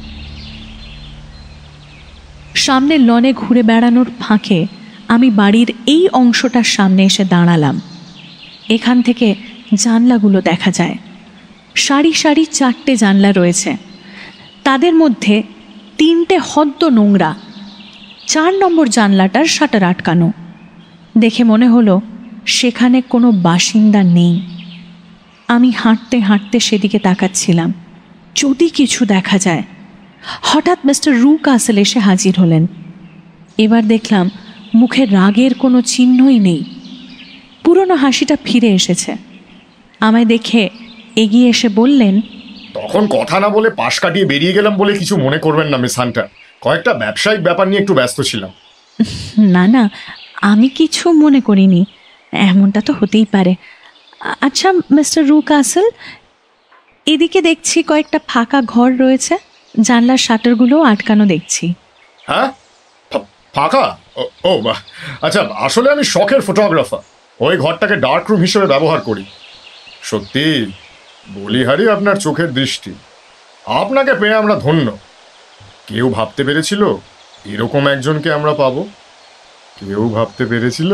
[SPEAKER 4] সামনের লনে ঘুরে বেড়ানোর ফাঁকে আমি বাড়ির এই অংশটার সামনে এসে দাঁড়ালাম। এখান থেকে জানলাগুলো দেখা যায়। সারি সারি চারটে জানলা রয়েছে, তাদের মধ্যে তিনটে হদ্দ নোংরা। চার নম্বর জানলাটার শাটার আটকানো। দেখে মনে হলো সেখানে কোনো বাসিন্দা নেই। আমি হাঁটতে হাঁটতে সেদিকে তাকাচ্ছিলাম, যদি কিছু দেখা যায়। হঠাৎ মিস্টার রু কাসল এসে হাজির হলেন। এবার দেখলাম মুখে রাগের কোনো চিহ্নই নেই, পুরনো হাসিটা ফিরে এসেছে। আমায় দেখে এগিয়ে এসে বললেন,
[SPEAKER 5] তখন কথা না বলে পাশ কাটিয়ে বেরিয়ে গেলাম বলে কিছু মনে করবেন না মিস হান্টার। কয়েকটা ব্যবসায়িক ব্যাপার নিয়ে একটু ব্যস্ত ছিলাম।
[SPEAKER 4] না না, আমি কিছু মনে করিনি, এমনটা তো হতেই পারে। আচ্ছা মিস্টার রু কাসল, এদিকে দেখছি কয়েকটা ফাঁকা ঘর রয়েছে, জানলার শাটারগুলো আটকানো দেখছি।
[SPEAKER 5] হ্যাঁ, ফাঁকা? ও বাহ, আচ্ছা, আসলে আমি শখের ফটোগ্রাফার, ওই ঘরটাকে ডার্ক রুম হিসেবে ব্যবহার করি। সত্যি বলিহারি আপনার চোখের দৃষ্টি, আপনাকে পেয়ে আমরা ধন্য। কেউ ভাবতে পেরেছিল এরকম একজনকে আমরা পাবো? কেউ ভাবতে পেরেছিল?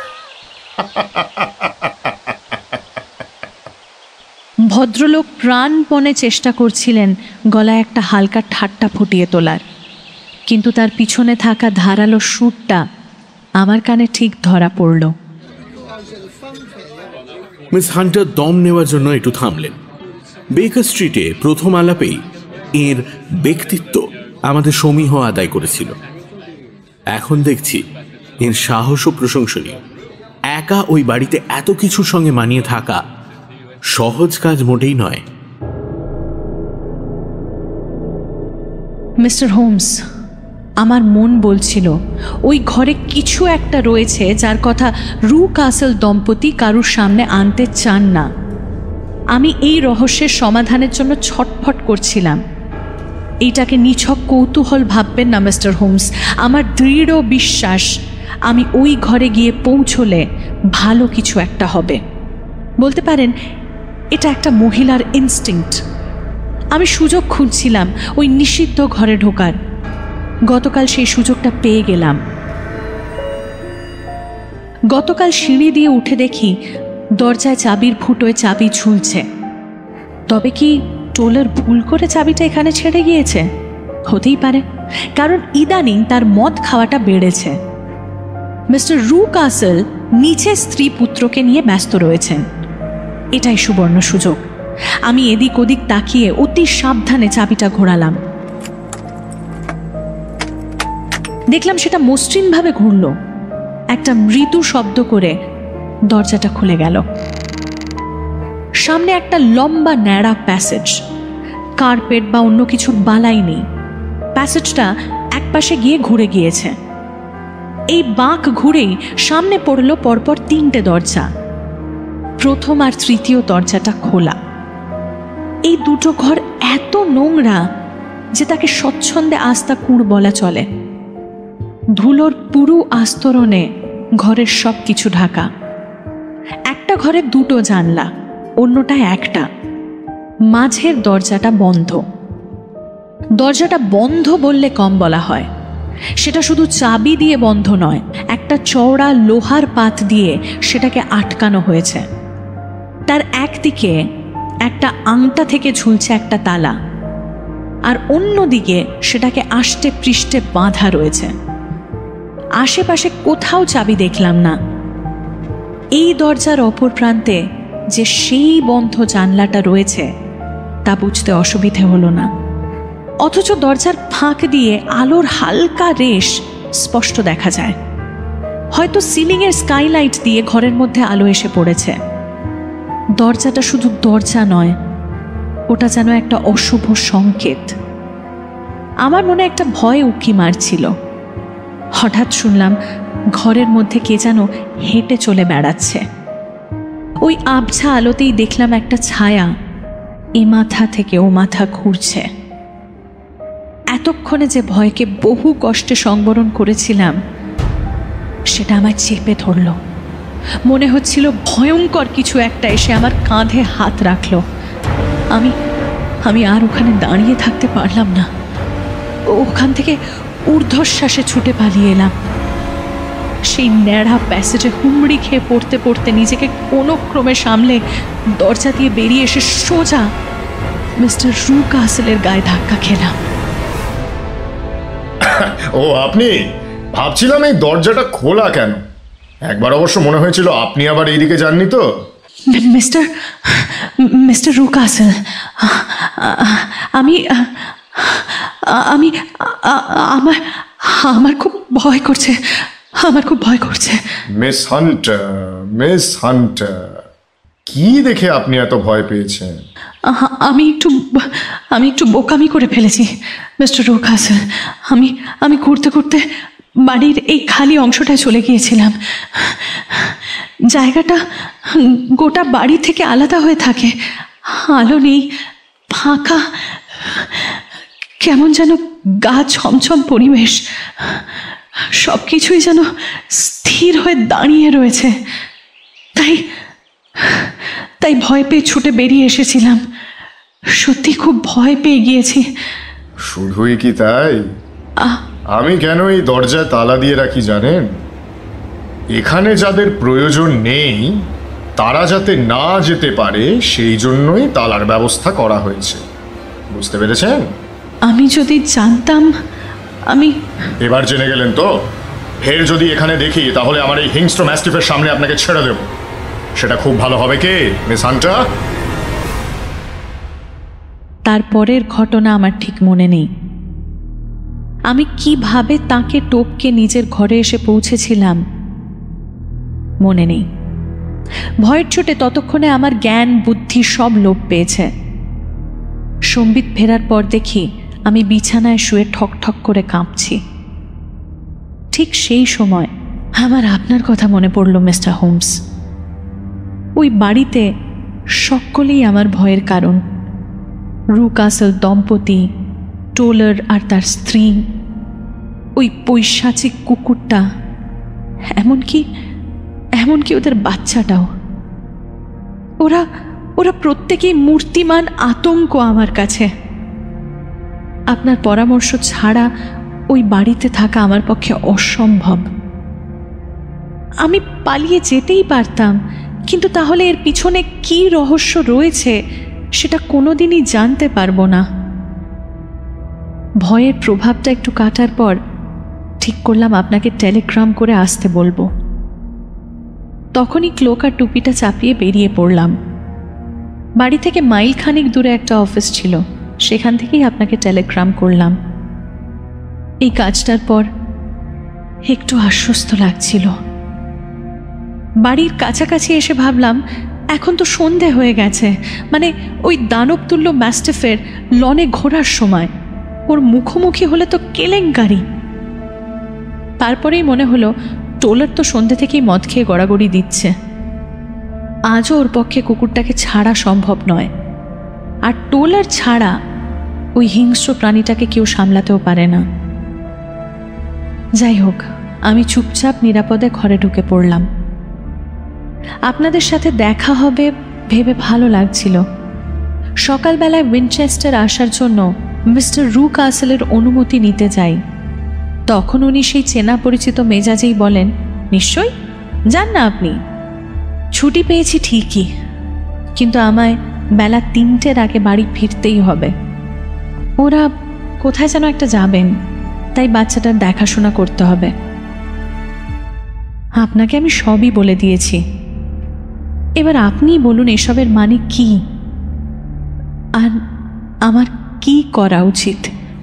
[SPEAKER 4] ভদ্রলোক প্রাণপণে চেষ্টা করছিলেন গলায় একটা হালকা ঠাট্টা ফুটিয়ে তোলার, কিন্তু তার পিছনে থাকা ধারালো সুরটা আমার কানে ঠিক ধরা পড়ল।
[SPEAKER 2] মিস হান্টার দম নেওয়ার জন্য একটু থামলেন। বেকার স্ট্রিটে প্রথম আলাপেই এর ব্যক্তিত্ব আমাদের সমীহ আদায় করেছিল। এখন দেখছি এর সাহসও প্রশংসনীয়। একা ওই বাড়িতে এত কিছুর সঙ্গে মানিয়ে থাকা সহজ কাজ মোটেই নয়।
[SPEAKER 4] মিস্টার হোমস, আমার মন বলছিল ওই ঘরে কিছু একটা রয়েছে যার কথা রু কাসল দম্পতি কারুর সামনে আনতে চান না। আমি এই রহস্যের সমাধানের জন্য ছটফট করছিলাম। এইটাকে নিছক কৌতূহল ভাববেন না মিস্টার হোমস। আমার দৃঢ় বিশ্বাস আমি ওই ঘরে গিয়ে পৌঁছলে ভালো কিছু একটা হবে। বলতে পারেন এটা একটা মহিলার ইনস্টিংক্ট। আমি সুযোগ খুঁজছিলাম ওই নিষিদ্ধ ঘরে ঢোকার। গতকাল সেই সুযোগটা পেয়ে গেলাম। গতকাল সিঁড়ি দিয়ে উঠে দেখি দরজায় চাবির ফুটোয় চাবি ঝুলছে। তবে কি টোলার ভুল করে চাবিটা এখানে ছেড়ে গিয়েছে? হতেই পারে, কারণ ইদানিং তার মদ খাওয়াটা বেড়েছে। মিস্টার রু কাসল নিচে স্ত্রী পুত্রকে নিয়ে ব্যস্ত রয়েছেন। এটাই সুবর্ণ সুযোগ। আমি এদিক ওদিক তাকিয়ে অতি সাবধানে চাবিটা ঘোরালাম। দেখলাম সেটা মসৃণভাবে ঘুরল। একটা মৃদু শব্দ করে দরজাটা খুলে গেল। সামনে একটা লম্বা ন্যাড়া প্যাসেজ, কার্পেট বা অন্য কিছুর বালাই নেই। প্যাসেজটা একপাশে গিয়ে ঘুরে গিয়েছে। এই বাঁক ঘুরেই সামনে পড়ল পরপর তিনটে দরজা। প্রথম আর তৃতীয় দরজাটা খোলা। এই দুটো ঘর এত নোংরা যে তাকে স্বচ্ছন্দে আস্তা কুঁড় বলা চলে। ধুলোর পুরু আস্তরণে ঘরের সব কিছু ঢাকা। একটা ঘরে দুটো জানলা, অন্যটা একটা। মাঝের দরজাটা বন্ধ। দরজাটা বন্ধ বললে কম বলা হয়। সেটা শুধু চাবি দিয়ে বন্ধ নয়, একটা চওড়া লোহার পাত দিয়ে সেটাকে আটকানো হয়েছে। তার একদিকে একটা আংটা থেকে ঝুলছে একটা তালা, আর অন্যদিকে সেটাকে আষ্টে পৃষ্ঠে বাঁধা রয়েছে। আশেপাশে কোথাও চাবি দেখলাম না। এই দরজার অপর প্রান্তে যে সেই বন্ধ জানলাটা রয়েছে তা বুঝতে অসুবিধে হলো না। অথচ দরজার ফাঁক দিয়ে আলোর হালকা রেশ স্পষ্ট দেখা যায়। হয়তো সিলিংয়ের স্কাইলাইট দিয়ে ঘরের মধ্যে আলো এসে পড়েছে। দরজাটা শুধু দরজা নয়, ওটা যেন একটা অশুভ সংকেত। আমার মনে একটা ভয় উকি মারছিল। হঠাৎ শুনলাম ঘরের মধ্যে কে যেন হেঁটে চলে বেড়াচ্ছে। ওই আবছা আলোতেই দেখলাম একটা ছায়া এ মাথা থেকে ও মাথা ঘুরছে। এতক্ষণে যে ভয়কে বহু কষ্টে সংবরণ করেছিলাম সেটা আমার চেপে ধরল। মনে হচ্ছিল ভয়ঙ্কর কিছু একটা এসে আমার কাঁধে হাত রাখল। আমি আমি আর ওখানে দাঁড়িয়ে থাকতে পারলাম না। ওখান থেকে ঊর্ধ্বশ্বাসে ছুটে পালিয়ে এলাম। সেই ন্যাড়া প্যাসেজে হুমড়ি খেয়ে পড়তে পড়তে নিজেকে কোনো ক্রমে সামলে দরজা দিয়ে বেরিয়ে এসে সোজা মিস্টার রু কাসলের গায়ে ধাক্কা খেলাম।
[SPEAKER 5] ও আপনি? ভাবছিলাম এই দরজাটা খোলা কেন। একবার অবশ্য মনে হয়েছিল আপনি আবার এইদিকে যাননি তো।
[SPEAKER 4] মিস্টার মিস্টার রু কাসল, আমি আমি আমার আমার খুব ভয় করছে। আমার খুব ভয় করছে।
[SPEAKER 5] মিস হান্টার, মিস হান্টার, কি দেখে আপনি এত ভয় পেয়েছেন?
[SPEAKER 4] আমি একটু আমি একটু বোকামি করে ফেলেছি মিস্টার রু কাসল। আমি আমি ঘুরতে ঘুরতে বাড়ির এই খালি অংশটায় চলে গিয়েছিলাম। জায়গাটা গোটা বাড়ি থেকে আলাদা হয়ে থাকে। আলো নেই, ফাঁকা, কেমন যেন গা ছমছম পরিবেশ। সব কিছুই যেন স্থির হয়ে দাঁড়িয়ে রয়েছে। তাই তাই ভয় পেয়ে ছুটে বেরিয়ে এসেছিলাম। সত্যি খুব ভয় পেয়ে গিয়েছি।
[SPEAKER 5] শুধুই কি তাই? আমি কেন এই দরজায় তালা দিয়ে রাখি জানেন? এখানে যাদের প্রয়োজন নেই তারা যাতে না যেতে পারে সেই জন্যই তালার ব্যবস্থা করা হয়েছে। বুঝতে পেরেছেন?
[SPEAKER 4] আমি যদি জানতাম। আমি
[SPEAKER 5] এবার জেনে গেলেন তো? ফের যদি এখানে দেখি তাহলে আমার এই হিংস্র ম্যাস্টিফের সামনে আপনাকে ছেড়ে দেব। সেটা খুব ভালো হবে কি মিস হান্টার?
[SPEAKER 4] তারপরের ঘটনা আমার ঠিক মনে নেই। আমি কিভাবে তাকে টপকে নিজের ঘরে এসে পৌঁছেছিলাম মনে নেই। ভয়ের চোটে ততক্ষণে আমার জ্ঞান বুদ্ধি সব লোপ পেয়েছে। সম্বিত ফেরার পর দেখি আমি বিছানায় শুয়ে ঠক ঠক করে কাঁপছি। ঠিক সেই সময় আমার আপনার কথা মনে পড়ল মিস্টার হোমস। ওই বাড়িতে সকলেই আমার ভয়ের কারণ। রু কাসল দম্পতি, টোলার আর তার স্ত্রী, ওই পৈশাচিক কুকুরটা, এমনকি এমনকি ওদের বাচ্চাটাও। ওরা ওরা প্রত্যেকেই মূর্তিমান আতঙ্ক আমার কাছে। আপনার পরামর্শ ছাড়া ওই বাড়িতে থাকা আমার পক্ষে অসম্ভব। আমি পালিয়ে যেতেই পারতাম, কিন্তু তাহলে এর পিছনে কি রহস্য রয়েছে সেটা কোনোদিনই জানতে পারবো না। ভয়ের প্রভাবটা একটু কাটার পর ঠিক করলাম আপনাকে টেলিগ্রাম করে আসতে বলবো। তখনই ক্লোক আর টুপিটা চাপিয়ে বেরিয়ে পড়লাম। বাড়ি থেকে মাইল খানিক দূরে একটা অফিস ছিল, সেখান থেকেই আপনাকে টেলিগ্রাম করলাম। এই কাজটার পর একটু আশ্বস্ত লাগছিল। বাড়ির কাছাকাছি এসে ভাবলাম এখন তো সন্ধে হয়ে গেছে, মানে ওই দানবতুল্য ম্যাস্টিফের লনে ঘোরার সময়, ওর মুখোমুখি হলে তো কেলেঙ্কারি। তারপরেই মনে হলো টোলার তো সন্ধে থেকেই মদ খেয়ে গড়াগড়ি দিচ্ছে, আজও ওর পক্ষে কুকুরটাকে ছাড়া সম্ভব নয়। আর টোলার ছাড়া ওই হিংস্র প্রাণীটাকে কেউ সামলাতেও পারে না। যাই হোক, আমি চুপচাপ নিরাপদে ঘরে ঢুকে পড়লাম। আপনাদের সাথে দেখা হবে ভেবে ভালো লাগছিল। সকালবেলায় উইনচেস্টার আসার জন্য মিস্টার রু কাসেলের অনুমতি নিতে যাই। তখন উনি সেই চেনা পরিচিত মেজাজেই বলেন, নিশ্চয়ই যান না আপনি। ছুটি পেয়েছি ঠিকই, কিন্তু আমায় বেলা তিনটের আগে বাড়ি ফিরতেই হবে। ওরা কোথায় যেন একটা যাবেন, তাই বাচ্চাটার দেখাশোনা করতে হবে। আপনাকে আমি সবই বলে দিয়েছি, এবার আপনিই বলুন এসবের মানে কি, আর আমার কি করা উচিত।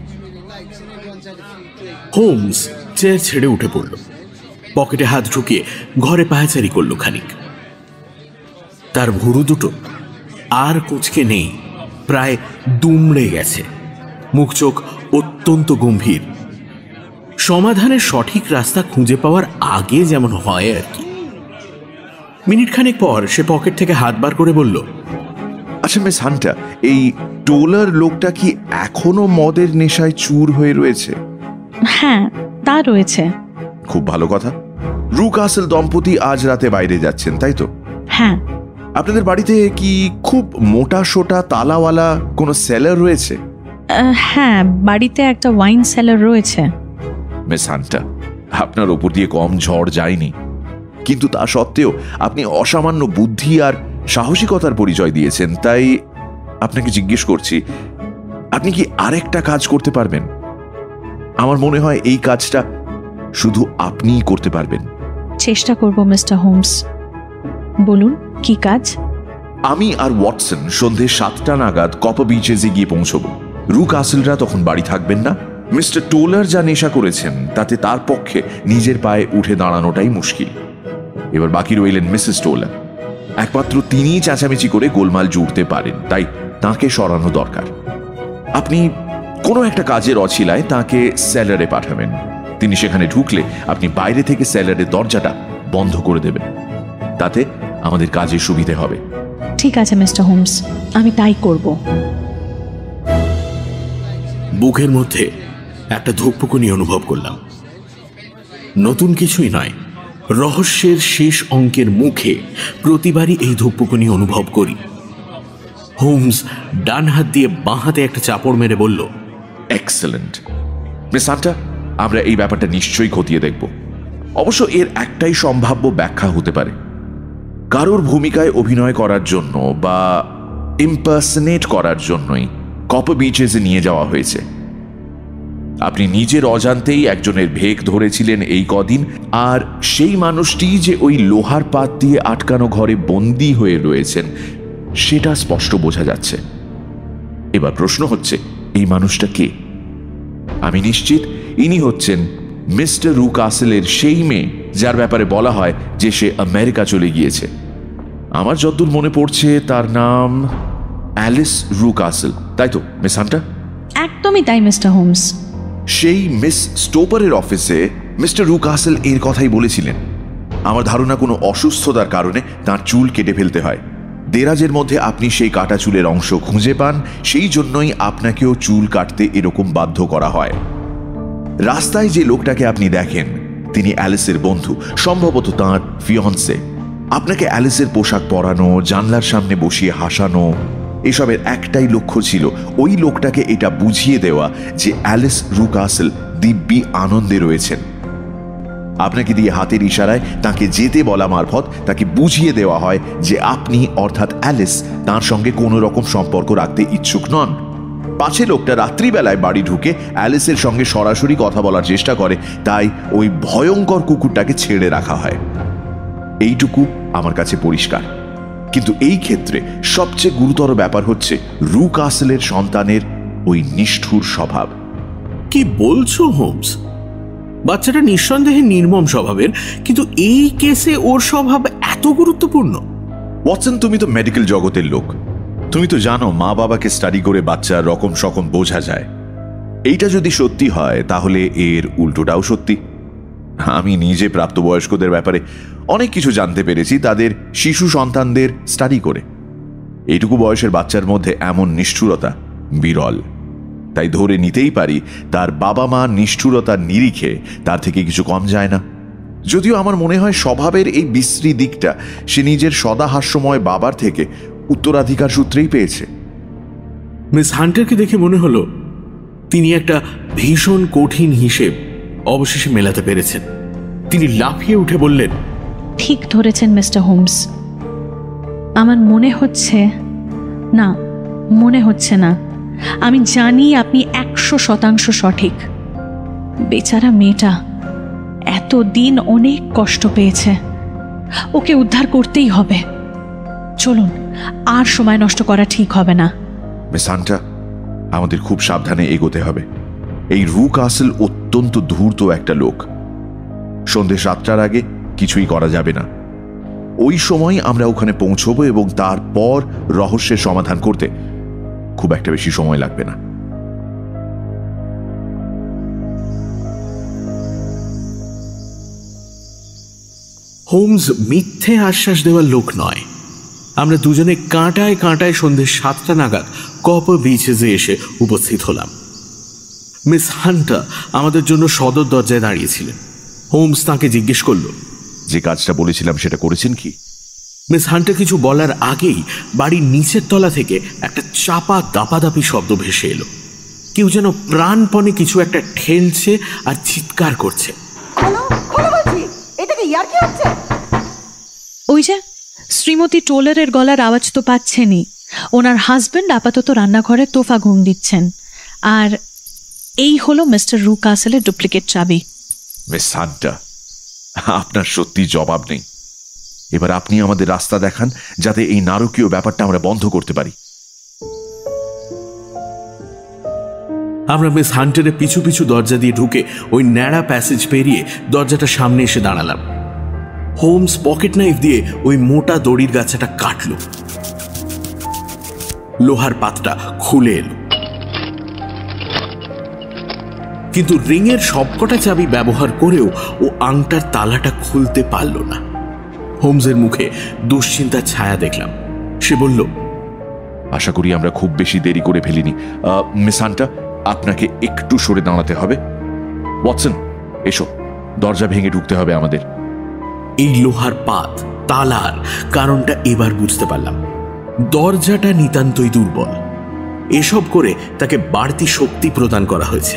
[SPEAKER 2] হোমস চেয়ার ছেড়ে উঠে পড়ল, পকেটে হাত ঢুকিয়ে ঘরে পায়চারি করল খানিক। তার ভুরু দুটো আর কুঁচকে নেই, প্রায় দুমড়ে গেছে, মুখ চোখ অত্যন্ত গম্ভীর। সমাধানের সঠিক রাস্তা খুঁজে পাওয়ার আগে যেমন হয় আর কি। মিনিট খানেক পর সে পকেট থেকে হাত বার করে বলল,
[SPEAKER 3] আচ্ছা মিস হান্টার, এই টোলার লোকটা কি এখনো মদের নেশায় চুর হয়ে রয়েছে?
[SPEAKER 4] হ্যাঁ, তা রয়েছে।
[SPEAKER 3] খুব ভালো কথা। রু কাসেল দম্পতি আজ রাতে বাইরে যাচ্ছেন, তাই তো?
[SPEAKER 4] হ্যাঁ।
[SPEAKER 3] আপনাদের বাড়িতে কি খুব মোটা সোটা তালাওয়ালা কোনো সেলার রয়েছে?
[SPEAKER 4] হ্যাঁ, বাড়িতে একটা ওয়াইন সেলার রয়েছে।
[SPEAKER 3] মিস হান্টার, আপনার ওপর দিয়ে কম ঝড় যায়নি, কিন্তু তা সত্ত্বেও আপনি অসামান্য বুদ্ধি আর সাহসিকতার পরিচয় দিয়েছেন। তাই আপনাকে জিজ্ঞেস করছি, আপনি কি আরেকটা কাজ করতে পারবেন? আমার মনে হয় এই কাজটা শুধু আপনিই করতে পারবেন।
[SPEAKER 4] চেষ্টা করব মিস্টার হোমস, বলুন কি কাজ?
[SPEAKER 3] আমি আর ওয়াটসন সন্ধে সাতটা নাগাদ কপা বিচেসে গিয়ে পৌঁছব। রু কাসেলরা তখন বাড়ি থাকবেন না। মিস্টার টোলার যা নেশা করেছেন তাতে তার পক্ষে নিজের পায়ে উঠে দাঁড়ানোটাই মুশকিল। এবার বাকি রইলেন মিসেস টোলার। একমাত্র তিনিই চেঁচামেচি করে গোলমাল জুড়তে পারেন, তাই তাকে সরানো দরকার। আপনি কোনো একটা কাজের অছিলায় তাকে সেলারে পাঠাবেন। তিনি সেখানে ঢুকলে আপনি বাইরে থেকে সেলারের দরজাটা বন্ধ করে দেবেন, তাতে আমাদের কাজে সুবিধে হবে।
[SPEAKER 4] ঠিক আছে মিস্টার হোমস, আমি তাই করব।
[SPEAKER 2] বুকের মধ্যে একটা ধুকপুকুনি অনুভব করলাম। নতুন কিছুই নয়, রহস্যের শেষ অঙ্কের মুখে প্রতিবারই এই ধুকপুকুনি অনুভব করি। হোমস ডান হাত দিয়ে বাঁ হাতে একটা চাপড় মেরে বলল,
[SPEAKER 3] এক্সেলেন্ট মিস হান্টার, আমরা এই ব্যাপারটা নিশ্চয়ই খতিয়ে দেখব। অবশ্য এর একটাই সম্ভাব্য ব্যাখ্যা হতে পারে। কারোর ভূমিকায় অভিনয় করার জন্য বা ইম্পারসনেট করার জন্যই কপা বিচেসে নিয়ে যাওয়া হয়েছে। আপনি নিজের অজান্তেই একজনের ভেক ধরেছিলেন এই কদিন, আর সেই মানুষটি যে ওই লোহার পাত দিয়ে আটকানো ঘরে বন্দী হয়ে রয়েছেন সেটা স্পষ্ট বোঝা যাচ্ছে। এবার প্রশ্ন হচ্ছে, এই মানুষটা কে? আমি নিশ্চিত ইনি হচ্ছেন মিস্টার রু কাসেলের সেই মেয়ে যার ব্যাপারে বলা হয় যে সে আমেরিকা চলে গিয়েছে। আমার যতদূর মনে পড়ছে তার নাম অ্যালিস রু কাসেল, তাই তো মিস হান্টার?
[SPEAKER 4] একদমই তাই মিস্টার হোমস।
[SPEAKER 3] সেই মিস স্টোপারের অফিসে মিস্টার রু কাসেল এর কথাই বলেছিলেন। আমার ধারণা কোনো অসুস্থতার কারণে তার চুল কেটে ফেলতে হয়। দেরাজের মধ্যে আপনি সেই কাটা চুলের অংশ খুঁজে পান, সেই জন্যই আপনাকেও চুল কাটতে এরকম বাধ্য করা হয়। রাস্তায় যে লোকটাকে আপনি দেখেন তিনি অ্যালিসের বন্ধু, সম্ভবত তাঁর ফিয়ন্সে। আপনাকে অ্যালিসের পোশাক পরানো, জানলার সামনে বসিয়ে হাসানো, এসবের একটাই লক্ষ্য ছিল ওই লোকটাকে এটা বুঝিয়ে দেওয়া যে অ্যালিস রুকাসেল দিব্যি আনন্দে রয়েছেন। আপনাকে দিয়ে হাতের ইশারায় তাকে যেতে বলা মারফত তাকে বুঝিয়ে দেওয়া হয় যে আপনি অর্থাৎ অ্যালিস তার সঙ্গে কোনো রকম সম্পর্ক রাখতে ইচ্ছুক নন। পাছে লোকটা রাত্রিবেলায় বাড়ি ঢুকে অ্যালিসের সঙ্গে সরাসরি কথা বলার চেষ্টা করে, তাই ওই ভয়ঙ্কর কুকুরটাকে ছেড়ে রাখা হয়। এইটুকু আমার কাছে পরিষ্কার। কিন্তু এই ক্ষেত্রে সবচেয়ে গুরুতর ব্যাপার হচ্ছে রুকাসেলের সন্তানের ওই নিষ্ঠুর স্বভাব।
[SPEAKER 2] কি বলছো হোমস? বাচ্চাটা নিঃসন্দেহে নির্মম স্বভাবের, কিন্তু এই কেসে ওর স্বভাব এত গুরুত্বপূর্ণ?
[SPEAKER 3] ওয়াটসন, তুমি তো মেডিকেল জগতের লোক, তুমি তো জানো মা বাবাকে স্টাডি করে বাচ্চার রকম সকম বোঝা যায়। এইটা যদি সত্যি হয় তাহলে এর উল্টোটাও সত্যি। আমি নিজে প্রাপ্তবয়স্কদের ব্যাপারে অনেক কিছু জানতে পেরেছি তাদের শিশু সন্তানদের স্টাডি করে। এইটুকু বয়সের বাচ্চার মধ্যে এমন নিষ্ঠুরতা বিরল। তাই ধরে নিতেই পারি তার বাবা মা নিষ্ঠুরতার নিরিখে তার থেকে কিছু কম যায় না। যদিও আমার মনে হয় স্বভাবের এই বিশ্রী দিকটা সে নিজের সদা হাস্যময় বাবার থেকে উত্তরাধিকার সূত্রেই পেয়েছে।
[SPEAKER 2] মিস হান্টারকে দেখে মনে হলো তিনি একটা ভীষণ কঠিন হিসেব অবশেষে মেলাতে পেরেছেন। তিনি লাফিয়ে উঠে বললেন,
[SPEAKER 4] ঠিক ধরেছেন মিস্টার হোমস। আমার মনে হচ্ছে না, মনে হচ্ছে না, আমি জানি আপনি একশো শতাংশ সঠিক। বেচারা মেয়েটা এতদিন অনেক কষ্ট পেয়েছে, ওকে উদ্ধার করতেই হবে। চলুন, আর সময় নষ্ট করা ঠিক হবে না।
[SPEAKER 3] মিস হান্টার, আমাদের খুব সাবধানে এগোতে হবে। এই রুকাসেল অত্যন্ত ধূর্ত একটা লোক। সন্ধ্যে সাতটার আগে কিছুই করা যাবে না। ওই সময় আমরা ওখানে পৌঁছবো এবং তারপর রহস্যের সমাধান করতে খুব একটা বেশি সময় লাগবে না।
[SPEAKER 2] হোমস মিথ্যে আশ্বাস দেওয়ার লোক নয়। আমরা দুজনে কাঁটায় কাঁটায় সন্ধ্যে সাতটা নাগাদ কপার বিচেসে এসে উপস্থিত হলাম। মিস হান্টার আমাদের জন্য সদর দরজায় দাঁড়িয়েছিলেন। হোমস তাকে জিজ্ঞেস করল,
[SPEAKER 3] যে কাজটা বলেছিলাম সেটা করেছেন কি?
[SPEAKER 2] মিস হান্টার কিছু বলার আগেই বাড়ির নিচের তলা থেকে একটা চাপা দাপাদাপি শব্দ ভেসে এলো। কেউ যেন প্রাণপণে কিছু একটা ঠেলছে আর চিৎকার করছে।
[SPEAKER 4] ওই যে শ্রীমতী টোলারের গলার আওয়াজ তো পাচ্ছেনই। ওনার হাজবেন্ড আপাতত রান্নাঘরে তোফা ঘুম দিচ্ছেন, আর এই হলো মিস্টার রুকাসেলের ডুপ্লিকেট চাবি।
[SPEAKER 3] মিস হান্টার, আপনার সত্যি জবাব নেই। এবার আপনি আমাদের রাস্তা দেখান যাতে এই নারকীয় ব্যাপারটা আমরা বন্ধ করতে পারি।
[SPEAKER 2] আমরা মিস হান্টারের পিছু পিছু দরজা দিয়ে ঢুকে ওই ন্যাড়া প্যাসেজ পেরিয়ে দরজাটার সামনে এসে দাঁড়ালাম। হোমস পকেট নাইফ দিয়ে ওই মোটা দড়ির গাছাটা কাটল। লোহার পাতটা খুলে এলো, কিন্তু রিংয়ের সবকটা চাবি ব্যবহার করেও ও আংটার তালাটা খুলতে পারল না। হোমসের মুখে দুশ্চিন্তার ছায়া দেখলাম। সে বলল,
[SPEAKER 3] আশা করি আমরা খুব বেশি দেরি করে ফেলিনি। মিস হান্টার, আপনাকে একটু সরে দাঁড়াতে হবে। ওয়াটসন, এসো, দরজা ভেঙে ঢুকতে হবে আমাদের।
[SPEAKER 2] এই লোহার পাত তালার কারণটা এবার বুঝতে পারলাম। দরজাটা নিতান্তই দুর্বল। এসব করে তাকে বাড়তি শক্তি প্রদান করা হয়েছে।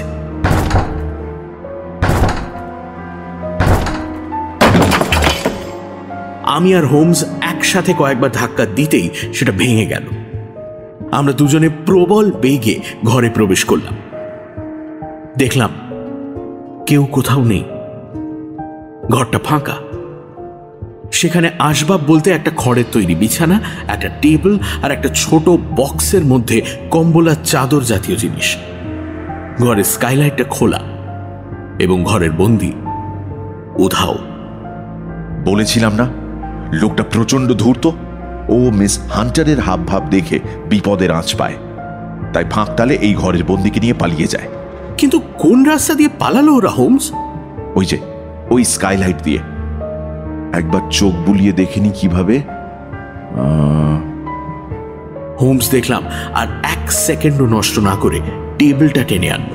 [SPEAKER 2] আমি আর হোমস একসাথে কয়েকবার ধাক্কা দিতেই সেটা ভেঙে গেল। আমরা দুজনে প্রবল বেগে ঘরে প্রবেশ করলাম। দেখলাম কেউ কোথাও নেই। ঘরটা ফাঁকা। সেখানে আসবাব বলতে একটা খড়ের তৈরি বিছানা, একটা টেবিল আর একটা ছোট বক্সের মধ্যে কম্বল আর চাদর জাতীয় জিনিস। ঘরের স্কাইলাইটটা খোলা এবং ঘরের বন্দী উধাও।
[SPEAKER 3] বলেছিলাম না, লোকটা প্রচন্ড ধূর্ত। ও মিস হান্টারের হাবভাব দেখে বিপদের আঁচ পায়, তাই ফাঁক তালে এই ঘরের বন্দিকে নিয়ে পালিয়ে যায়।
[SPEAKER 2] কিন্তু কোন রাস্তা দিয়ে পালালো ওরা হোমস?
[SPEAKER 3] ওই যে ওই স্কাইলাইট দিয়ে। একবার চোখ বুলিয়ে দেখেনি কিভাবে।
[SPEAKER 2] হোমস দেখলাম আর এক সেকেন্ডও নষ্ট না করে টেবিলটা টেনে আনলো।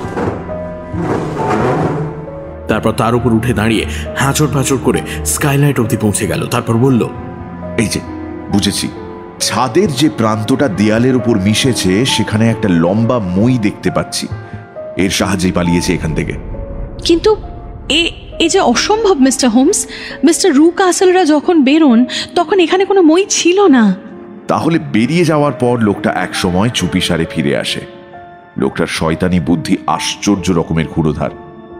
[SPEAKER 2] তারপর তার উপর উঠে দাঁড়িয়ে হাঁচড় পাঁচড় করে স্কাইলাইট অবধি পৌঁছে গেল। তারপর বলল,
[SPEAKER 3] এই যে বুঝেছি, ছাদের যে প্রান্তটা দেয়ালের উপর মিশেছে সেখানে একটা লম্বা মই দেখতে পাচ্ছি। এর সাহায্যে পালিয়েছে এখান থেকে।
[SPEAKER 4] কিন্তু এ এ যে অসম্ভব মিস্টার হোমস। মিস্টার রু কাসেলরা যখন বেরোন তখন এখানে কোনো মই ছিল না।
[SPEAKER 3] তাহলে বেরিয়ে যাওয়ার পর লোকটা এক সময় চুপিসারে ফিরে আসে। লোকটার শয়তানি বুদ্ধি আশ্চর্য রকমের ক্ষুরোধার।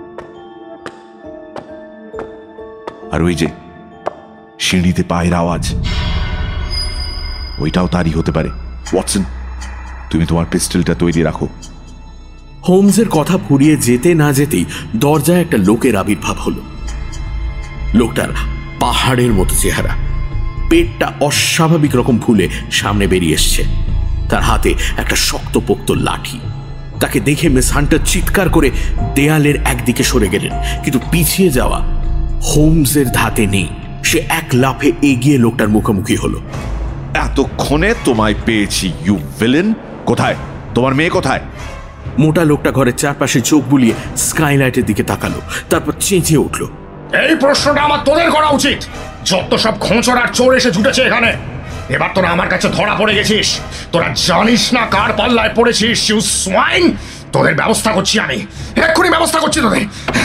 [SPEAKER 3] আর ওই যে সিঁড়িতে পায়ের আওয়াজ, ওইটাও তারই হতে পারে। ওয়াটসন, তুমি তোমার পিস্টলটা তৈরি রাখো।
[SPEAKER 2] হোমসের কথা ফুরিয়ে যেতে না যেতেই দরজায় একটা লোকের আবির্ভাব হলো। লোকটার পাহাড়ের মতো চেহারা, পেটটা অস্বাভাবিক রকম ফুলে সামনে বেরিয়ে এসছে। তার হাতে একটা শক্তপোক্ত লাঠি। তাকে দেখে মিস হান্টার চিৎকার করে দেয়ালের একদিকে সরে গেলেন, কিন্তু পিছিয়ে যাওয়া হোমসের ধাতে নেই। সে এক লাফে এগিয়ে লোকটার মুখোমুখি হলো।
[SPEAKER 3] এতক্ষণে তোমায় পেয়েছি, ইউ ভিলেন। কোথায় তোমার মেয়ে, কোথায়?
[SPEAKER 2] মোটা লোকটা ঘরের চারপাশে চোখ বুলিয়ে স্কাইলাইটের দিকে তাকালো, তারপর চেঁচিয়ে উঠল,
[SPEAKER 5] এই প্রশ্নটা আমার তোদের করা উচিত। যত সব খোঁচড়ার চোর এসে জুটেছে এখানে, এবার তোরা আমার কাছে ধরা পড়ে গেছিস। তোরা জানিস না কার পাল্লায় পড়েছিস, ইউ সোয়াইন। তোদের ব্যবস্থা করছি আমি, এক্ষুনি ব্যবস্থা করছি তোদের।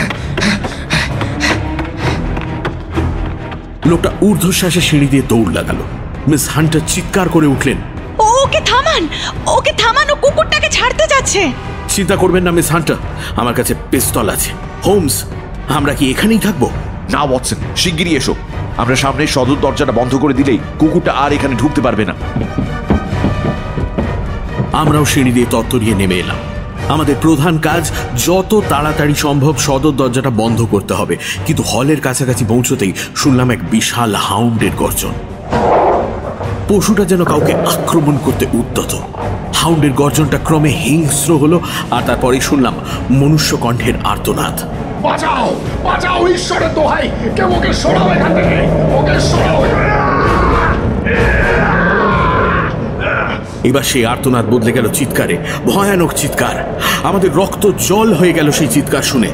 [SPEAKER 2] লোকটা ঊর্ধ্বশ্বাসে সিঁড়ি দিয়ে দৌড় লাগালো। মিস হান্টার চিৎকার করে উঠলেন,
[SPEAKER 4] ওকে থামান, ওকে থামান, ও কুকুরটাকে ছাড়তে যাচ্ছে।
[SPEAKER 2] চিন্তা করবেন না মিস হান্টার, আমার কাছে পিস্তল আছে। হোমস, আমরা কি এখানেই থাকবো?
[SPEAKER 3] না ওয়াটসন, শিগগিরই এসো। আমরা সামনে সদর দরজাটা বন্ধ করে দিলেই কুকুরটা আর এখানে ঢুকতে পারবে না।
[SPEAKER 2] আমরাও সিঁড়ি দিয়ে তত্তরিয়ে নেমে এলাম। আমাদের প্রধান কাজ যত তাড়াতাড়ি সম্ভব সদর দরজাটা বন্ধ করতে হবে। কিন্তু হলের কাছাকাছি পৌঁছতেই শুনলাম এক বিশাল হাউন্ডের গর্জন। পশুটা যেন কাউকে আক্রমণ করতে উদ্যত। হাউন্ডের গর্জনটা ক্রমে হিংস্র হলো, আর তারপরে শুনলাম মনুষ্য কণ্ঠের আর্তনাদ,
[SPEAKER 5] বাঁচাও, বাঁচাও, ঈশ্বরের দোহাই, কেউ ওকে সরাও এখান থেকে, ওকে সরাও।
[SPEAKER 2] এবার সেই আর্তনাদ বদলে গেল চিৎকারে, ভয়ানক চিৎকার। আমাদের রক্ত জল হয়ে গেল সেই চিৎকার শুনে।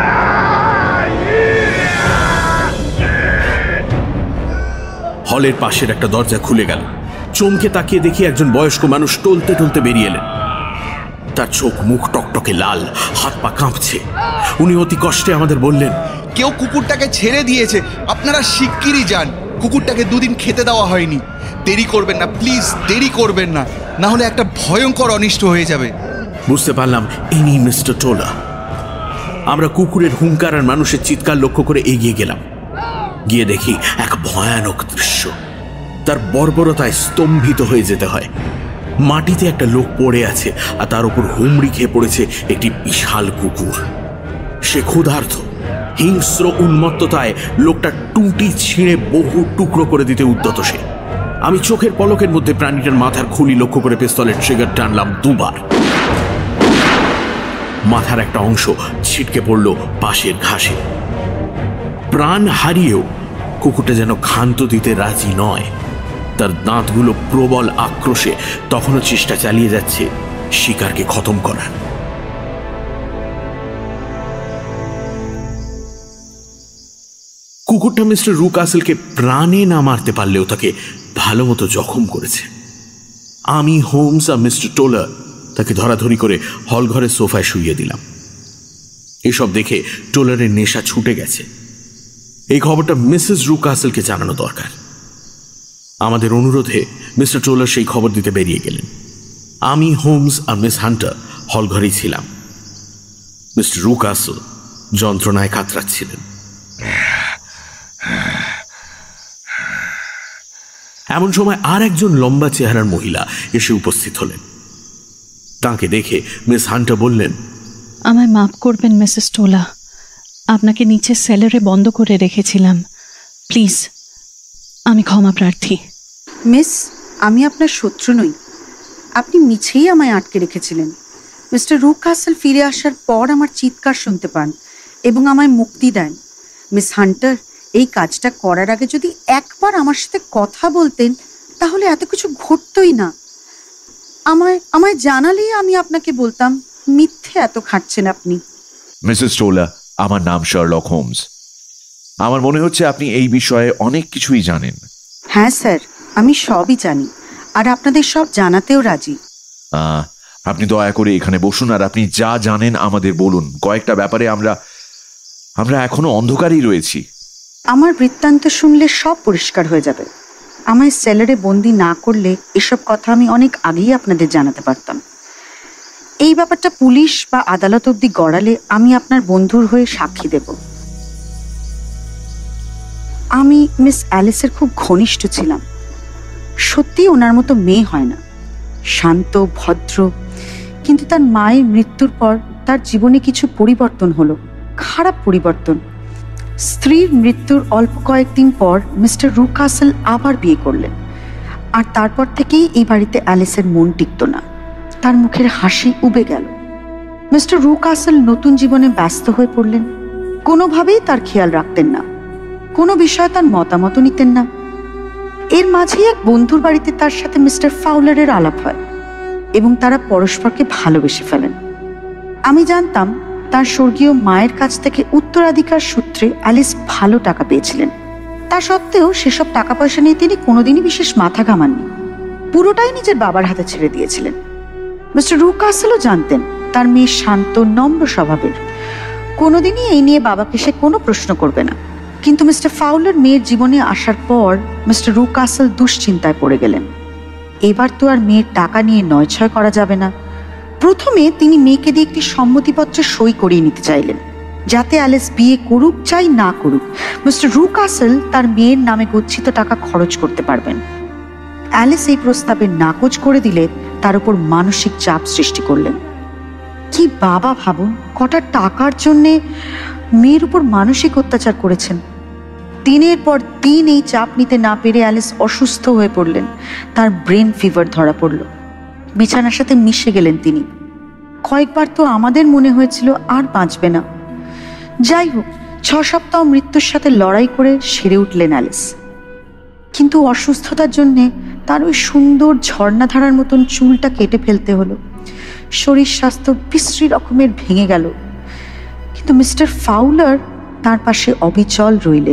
[SPEAKER 2] হলের পাশের একটা দরজা খুলে গেল। চমকে তাকিয়ে দেখি একজন বয়স্ক মানুষ টলতে টলতে বেরিয়ে এলেন। তার চোখ মুখ টকটকে লাল, হাত পা কাঁপছে। উনি অতি কষ্টে আমাদের বললেন,
[SPEAKER 7] কেউ কুকুরটাকে ছেড়ে দিয়েছে, আপনারা শিগগিরই যান। কুকুরটাকে দুদিন খেতে দেওয়া হয়নি। দেরি করবেন না প্লিজ, দেরি করবেন না, না হলে একটা ভয়ঙ্কর অনিষ্ট হয়ে যাবে।
[SPEAKER 2] বুঝতে পারলাম ইনি মিস্টার টোলা। আমরা কুকুরের হুঙ্কার আর মানুষের চিৎকার লক্ষ্য করে এগিয়ে গেলাম। গিয়ে দেখি এক ভয়ানক দৃশ্য। তার বর্বরতায় স্তম্ভিত হয়ে যেতে হয়। মাটিতে একটা লোক পড়ে আছে, আর তার উপর হুমড়ি খেয়ে পড়েছে একটি বিশাল কুকুর। সে ক্ষুধার্ত। হিংস্র উন্মত্ততায় লোকটা টুটি ছিঁড়ে বহু টুকরো করে দিতে উদ্যত সে। আমি চোখের পলকের মধ্যে প্রাণীটার মাথার খুলি লক্ষ্য করে পিস্তলের ট্রিগার টানলাম দুবার। মাথার একটা অংশ ছিটকে পড়ল পাশের ঘাসে। প্রাণ হারিয়েও কুকুরটা যেন ক্ষান্ত দিতে রাজি নয়। তার দাঁতগুলো প্রবল আক্রোশে তখনও চেষ্টা চালিয়ে যাচ্ছে শিকারকে খতম করার। কুকুরটা মিস্টার রু কাসেলকে প্রাণে না মারতে পারলেও তাকে ভালো মতো জখম করেছে। আমি, হোমস আর মিস্টার টোলার তাকে ধরাধরি করে হল ঘরের সোফায় শুইয়ে দিলাম। এসব দেখে টোলারের নেশা ছুটে গেছে। এই খবরটা মিসেস রু কাসেলকে জানানো দরকার। আমাদের অনুরোধে মিস্টার টোলার সেই খবর দিতে বেরিয়ে গেলেন। আমি, হোমস আর মিস হান্টার হল ঘরেই ছিলাম। মিস্টার রু কাসেল যন্ত্রণায় কাতরাচ্ছিলেন। এমন সময় আর একজন লম্বা চেহারার মহিলা এসে উপস্থিত হলেন। তাকে দেখে মিস হান্টার বললেন,
[SPEAKER 4] আমায় মাফ করবেন মিসেস টোলা, আপনাকে নিচে সেলারে বন্ধ করে রেখেছিলাম। প্লিজ, আমি ক্ষমা প্রার্থী।
[SPEAKER 8] মিস, আমি আপনার শত্রু নই। আপনি মিছেই আমায় আটকে রেখেছিলেন। মিস্টার রু কাসেল ফিরে আসার পর আমার চিৎকার শুনতে পান এবং আমায় মুক্তি দেন। মিস হান্টার, এই কাজটা করার আগে যদি একবার আমার সাথে কথা বলতেন তাহলে এত কিছু ঘটতই না। আমায় আমায় জানালেই আমি আপনাকে বলতাম। মিথ্যে এত খাটছেন আপনি।
[SPEAKER 3] মিসেস টোলা, আমার নাম শার্লক হোমস। আমার মনে হচ্ছে আপনি এই বিষয়ে অনেক কিছুই জানেন।
[SPEAKER 8] হ্যাঁ স্যার, আমি সবই জানি। আর আপনাদের সব জানাতেও রাজি।
[SPEAKER 3] আহ, আপনি দয়া করে এখানে বসুন আর আপনি যা জানেন আমাদের বলুন। কয়েকটা ব্যাপারে আমরা আমরা এখনো অন্ধকারেই রয়েছি।
[SPEAKER 8] আমার বৃত্তান্ত শুনলে সব পরিষ্কার হয়ে যাবে। আমায় সেলারে বন্দি না করলে এসব কথা আমি অনেক আগেই আপনাদের জানাতে পারতাম। এই ব্যাপারটা পুলিশ বা আদালত অবধি গড়ালে আমি আপনার বন্ধুর হয়ে সাক্ষী দেব। আমি মিস অ্যালিসের খুব ঘনিষ্ঠ ছিলাম। সত্যি ওনার মতো মেয়ে হয় না, শান্ত ভদ্র। কিন্তু তার মায়ের মৃত্যুর পর তার জীবনে কিছু পরিবর্তন হলো, খারাপ পরিবর্তন। স্ত্রীর মৃত্যুর অল্প কয়েকদিন পর মিস্টার রুক কাসেল আবার বিয়ে করলেন, আর তারপর থেকেই এই বাড়িতে অ্যালিসের মন টিকত না। তার মুখের হাসি উবে গেল। মিস্টার রুক কাসেল নতুন জীবনে ব্যস্ত হয়ে পড়লেন। কোনোভাবেই তার খেয়াল রাখতেন না, কোনো বিষয়ে তার মতামত নিতেন না। এর মাঝেই এক বন্ধুর বাড়িতে তার সাথে মিস্টার ফাউলারের আলাপ হয় এবং তারা পরস্পরকে ভালোবেসে ফেলেন। আমি জানতাম তার স্বর্গীয় মায়ের কাছ থেকে উত্তরাধিকার সূত্রে অ্যালিস ভালো টাকা পেয়েছিলেন। তা সত্ত্বেও সেসব টাকা পয়সা নিয়ে তিনি কোনোদিনই বিশেষ মাথা ঘামাননি, পুরোটাই নিজের বাবার হাতে ছেড়ে দিয়েছিলেন। মিস্টার রুক কাসেলও জানতেন তার মেয়ে শান্ত নম্র স্বভাবের, কোনোদিনই এই নিয়ে বাবাকে সে কোনো প্রশ্ন করবে না। কিন্তু মিস্টার ফাউলার মেয়ের জীবনে আসার পর মিস্টার রুক কাসেল দুশ্চিন্তায় পড়ে গেলেন। এবার তো আর মেয়ের টাকা নিয়ে নয় ছয় করা যাবে না। প্রথমে তিনি মেয়েকে দিয়ে একটি সম্মতিপত্রে সই করিয়ে নিতে চাইলেন, যাতে অ্যালিস বিয়ে করুক চাই না করুক মিস্টার রুক কাসেল তার মেয়ের নামে গচ্ছিত টাকা খরচ করতে পারবেন। অ্যালিস এই প্রস্তাবে নাকচ করে দিলে তার উপর মানসিক চাপ সৃষ্টি করলেন। কি বাবা ভাবুন, কটা টাকার জন্যে মেয়ের উপর মানসিক অত্যাচার করেছেন। দিনের পর দিন এই চাপ নিতে না পেরে অ্যালিস অসুস্থ হয়ে পড়লেন। তার ব্রেন ফিভার ধরা পড়ল, বিছানার সাথে মিশে গেলেন তিনি। কয়েকবার তো আমাদের মনে হয়েছিল আর বাঁচবে না। যাই হোক, ছ সপ্তাহ মৃত্যুর সাথে লড়াই করে সেরে উঠলেন অ্যালিস। কিন্তু অসুস্থতার জন্যে তার ওই সুন্দর ঝর্ণাধারার মতন চুলটা কেটে ফেলতে হলো। শরীর স্বাস্থ্য বিশ্রী রকমের ভেঙে গেল। কিন্তু মিস্টার ফাউলার তার পাশে অবিচল রইলেন।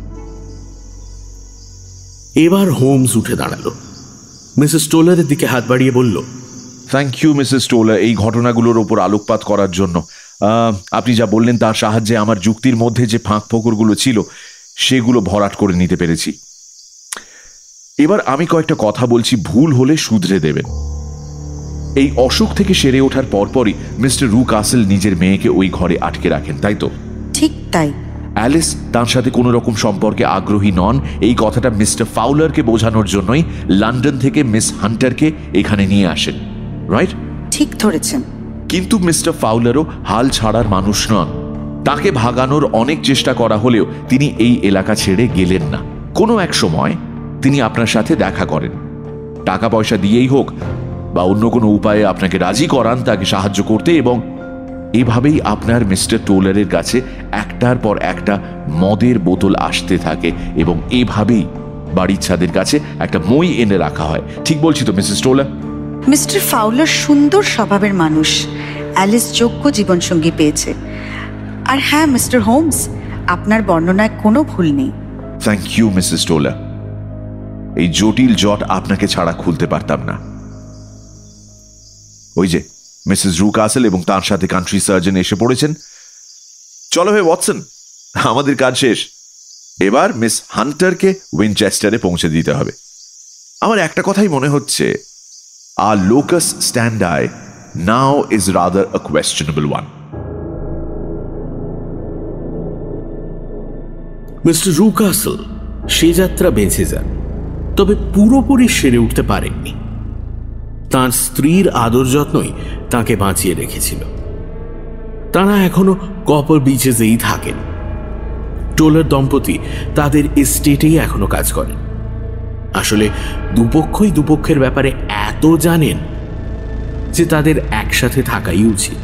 [SPEAKER 2] এবার হোমস উঠে দাঁড়ালো, মিসেস টোলারের দিকে হাত বাড়িয়ে বলল,
[SPEAKER 3] থ্যাংক ইউ মিসেস টোলার এই ঘটনাগুলোর ওপর আলোকপাত করার জন্য। আপনি যা বললেন তার সাহায্যে আমার যুক্তির মধ্যে যে ফাঁক ফোকরগুলো ছিল সেগুলো ভরাট করে নিতে পেরেছি। এবার আমি কয়েকটা কথা বলছি, ভুল হলে শুধরে দেবেন। এই অসুখ থেকে সেরে ওঠার পরপরই মিস্টার রুক কাসেল নিজের মেয়েকে ওই ঘরে আটকে রাখেন, তাই তো?
[SPEAKER 8] ঠিক তাই।
[SPEAKER 3] অ্যালিস তার সাথে কোনো রকম সম্পর্কে আগ্রহী নন এই কথাটা মিস্টার ফাউলারকে বোঝানোর জন্যই লন্ডন থেকে মিস হান্টারকে এখানে নিয়ে আসেন, রাইট?
[SPEAKER 8] ঠিক ধরেছেন।
[SPEAKER 3] কিন্তু মিস্টার ফাউলারও হাল ছাড়ার মানুষ নন। তাকে ভাগানোর অনেক চেষ্টা করা হলেও তিনি এই এলাকা ছেড়ে গেলেন না। কোনো এক সময় তিনি আপনার সাথে দেখা করেন, টাকা পয়সা দিয়েই হোক বা অন্য কোনো উপায়ে আপনাকে রাজি করান তাকে সাহায্য করতে, এবং এভাবেই আপনার মিস্টার টোলারের কাছে একটার পর একটা মদের বোতল আসতে থাকে এবং এভাবেই বাড়ির ছাদের কাছে একটা মই এনে রাখা হয়। ঠিক বলছি তো মিসেস টোলার?
[SPEAKER 8] মিস্টার ফাউলার সুন্দর স্বভাবের মানুষ, অ্যালিস যোগ্য জীবনসঙ্গী পেয়েছে। আর হ্যাঁ মিস্টার হোমস, আপনার বর্ণনায় কোনো ভুল নেই।
[SPEAKER 3] Thank you missus Toller. এই জটিল জট আপনাকে ছাড়া খুলতে পারতাম না। ওই যে মিসেস রুক কাসেল এবং তার সাথে কান্ট্রি সার্জন এসে পড়েছেন। চলো হে ওয়াটসন, আমাদের কাজ শেষ। এবার মিস হান্টারকে উইনচেস্টারে পৌঁছে দিতে হবে। আমার একটা কথাই মনে হচ্ছে, আর locus standi now is rather a questionable one.
[SPEAKER 2] Mister Rucastle সে যাত্রা বেঁচে যান, তবে পুরোপুরি সেরে উঠতে পারেননি। তাঁর স্ত্রীর আদর যত্নই তাকে বাঁচিয়ে রেখেছিল। তারা এখনো কপার বিচেসেই থাকেন। টোলার দম্পতি তাদের এস্টেটেই এখনো কাজ করেন। আসলে দুপক্ষই দুপক্ষের ব্যাপারে এত জানেন যে তাদের একসাথে থাকাই উচিত।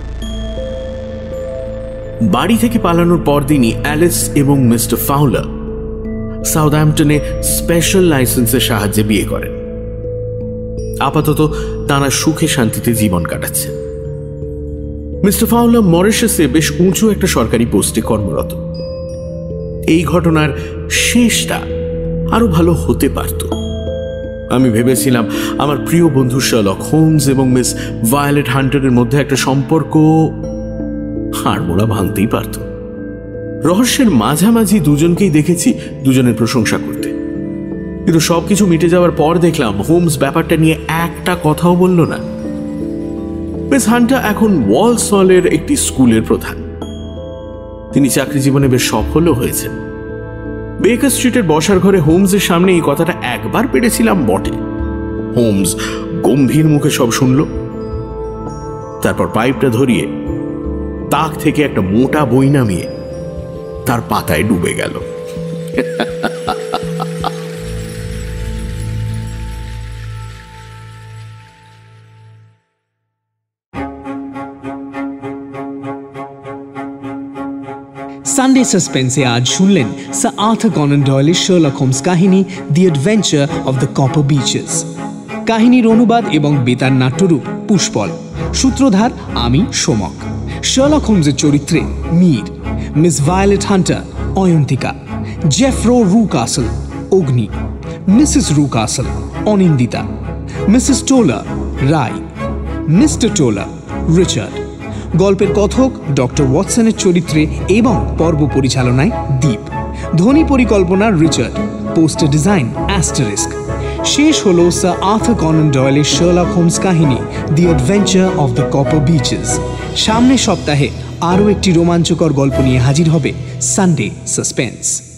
[SPEAKER 2] বাড়ি থেকে পালানোর পরদিনই অ্যালিস এবং মিস্টার ফাউলার সাউথহ্যাম্পটনে স্পেশাল লাইসেন্সের সাহায্যে বিয়ে করেন। আপাতত তারা সুখে শান্তিতে জীবন কাটাচ্ছেন। মিস্টার ফাউলার মরিশাসে বেশ উঁচু একটা সরকারি পোস্টে কর্মরত। এই ঘটনার শেষটা আরো ভালো হতে পারত, আমি ভেবেছিলাম আমার প্রিয় বন্ধু শার্লক হোমস এবং মিস ভায়োলেট হান্টারের মধ্যে একটা সম্পর্ক হাড়মোড়া ভাঙতেই পারত। রহস্যের মাঝামাঝি দুজনকেই দেখেছি দুজনের প্রশংসা করতে, কিন্তু সবকিছু মিটে যাওয়ার পর দেখলাম হোমস ব্যাপারটা নিয়ে একটা কথাও বলল না। মিস হান্টার এখন ওয়ালসলের একটি স্কুলের প্রধান। তিনি চাকরি জীবনে বেশ সফলও হয়েছেন। বেকার স্ট্রিটের বসার ঘরে হোমসের সামনে এই কথাটা একবার পেরেছিলাম বটে। হোমস গম্ভীর মুখে সব শুনল, তারপর পাইপটা ধরিয়ে তাক থেকে একটা মোটা বই নামিয়ে তার পাতায় ডুবে গেল।
[SPEAKER 1] সানডে সাসপেন্সে আজ শুনলেন স্যার আর্থার কনান ডয়েলের শার্লক হোমস কাহিনী the adventure of the copper beeches. কাহিনীর অনুবাদ এবং বেতার নাট্যরূপ পুষ্পল। সূত্রধার আমি সোমক। শার্লক হোমসের চরিত্রে Mir, miss Violet Hunter Ayantika, Jephro Rucastle Agni, missus Rucastle Anindita, missus Toller Ray, mister Toller Richard. গল্পের কথক ডক্টর ওয়াটসনের চরিত্রে এবং পর্ব পরিচালনায় দীপ। ধ্বনি পরিকল্পনা রিচার্ড। Poster design asterisk. শেষ হল স্যার আর্থার কনান ডয়েলের শার্লক হোমস কাহিনী the adventure of the copper beeches. সামনের সপ্তাহে আরও একটি রোমাঞ্চকর গল্প নিয়ে হাজির হবে সানডে সাসপেন্স।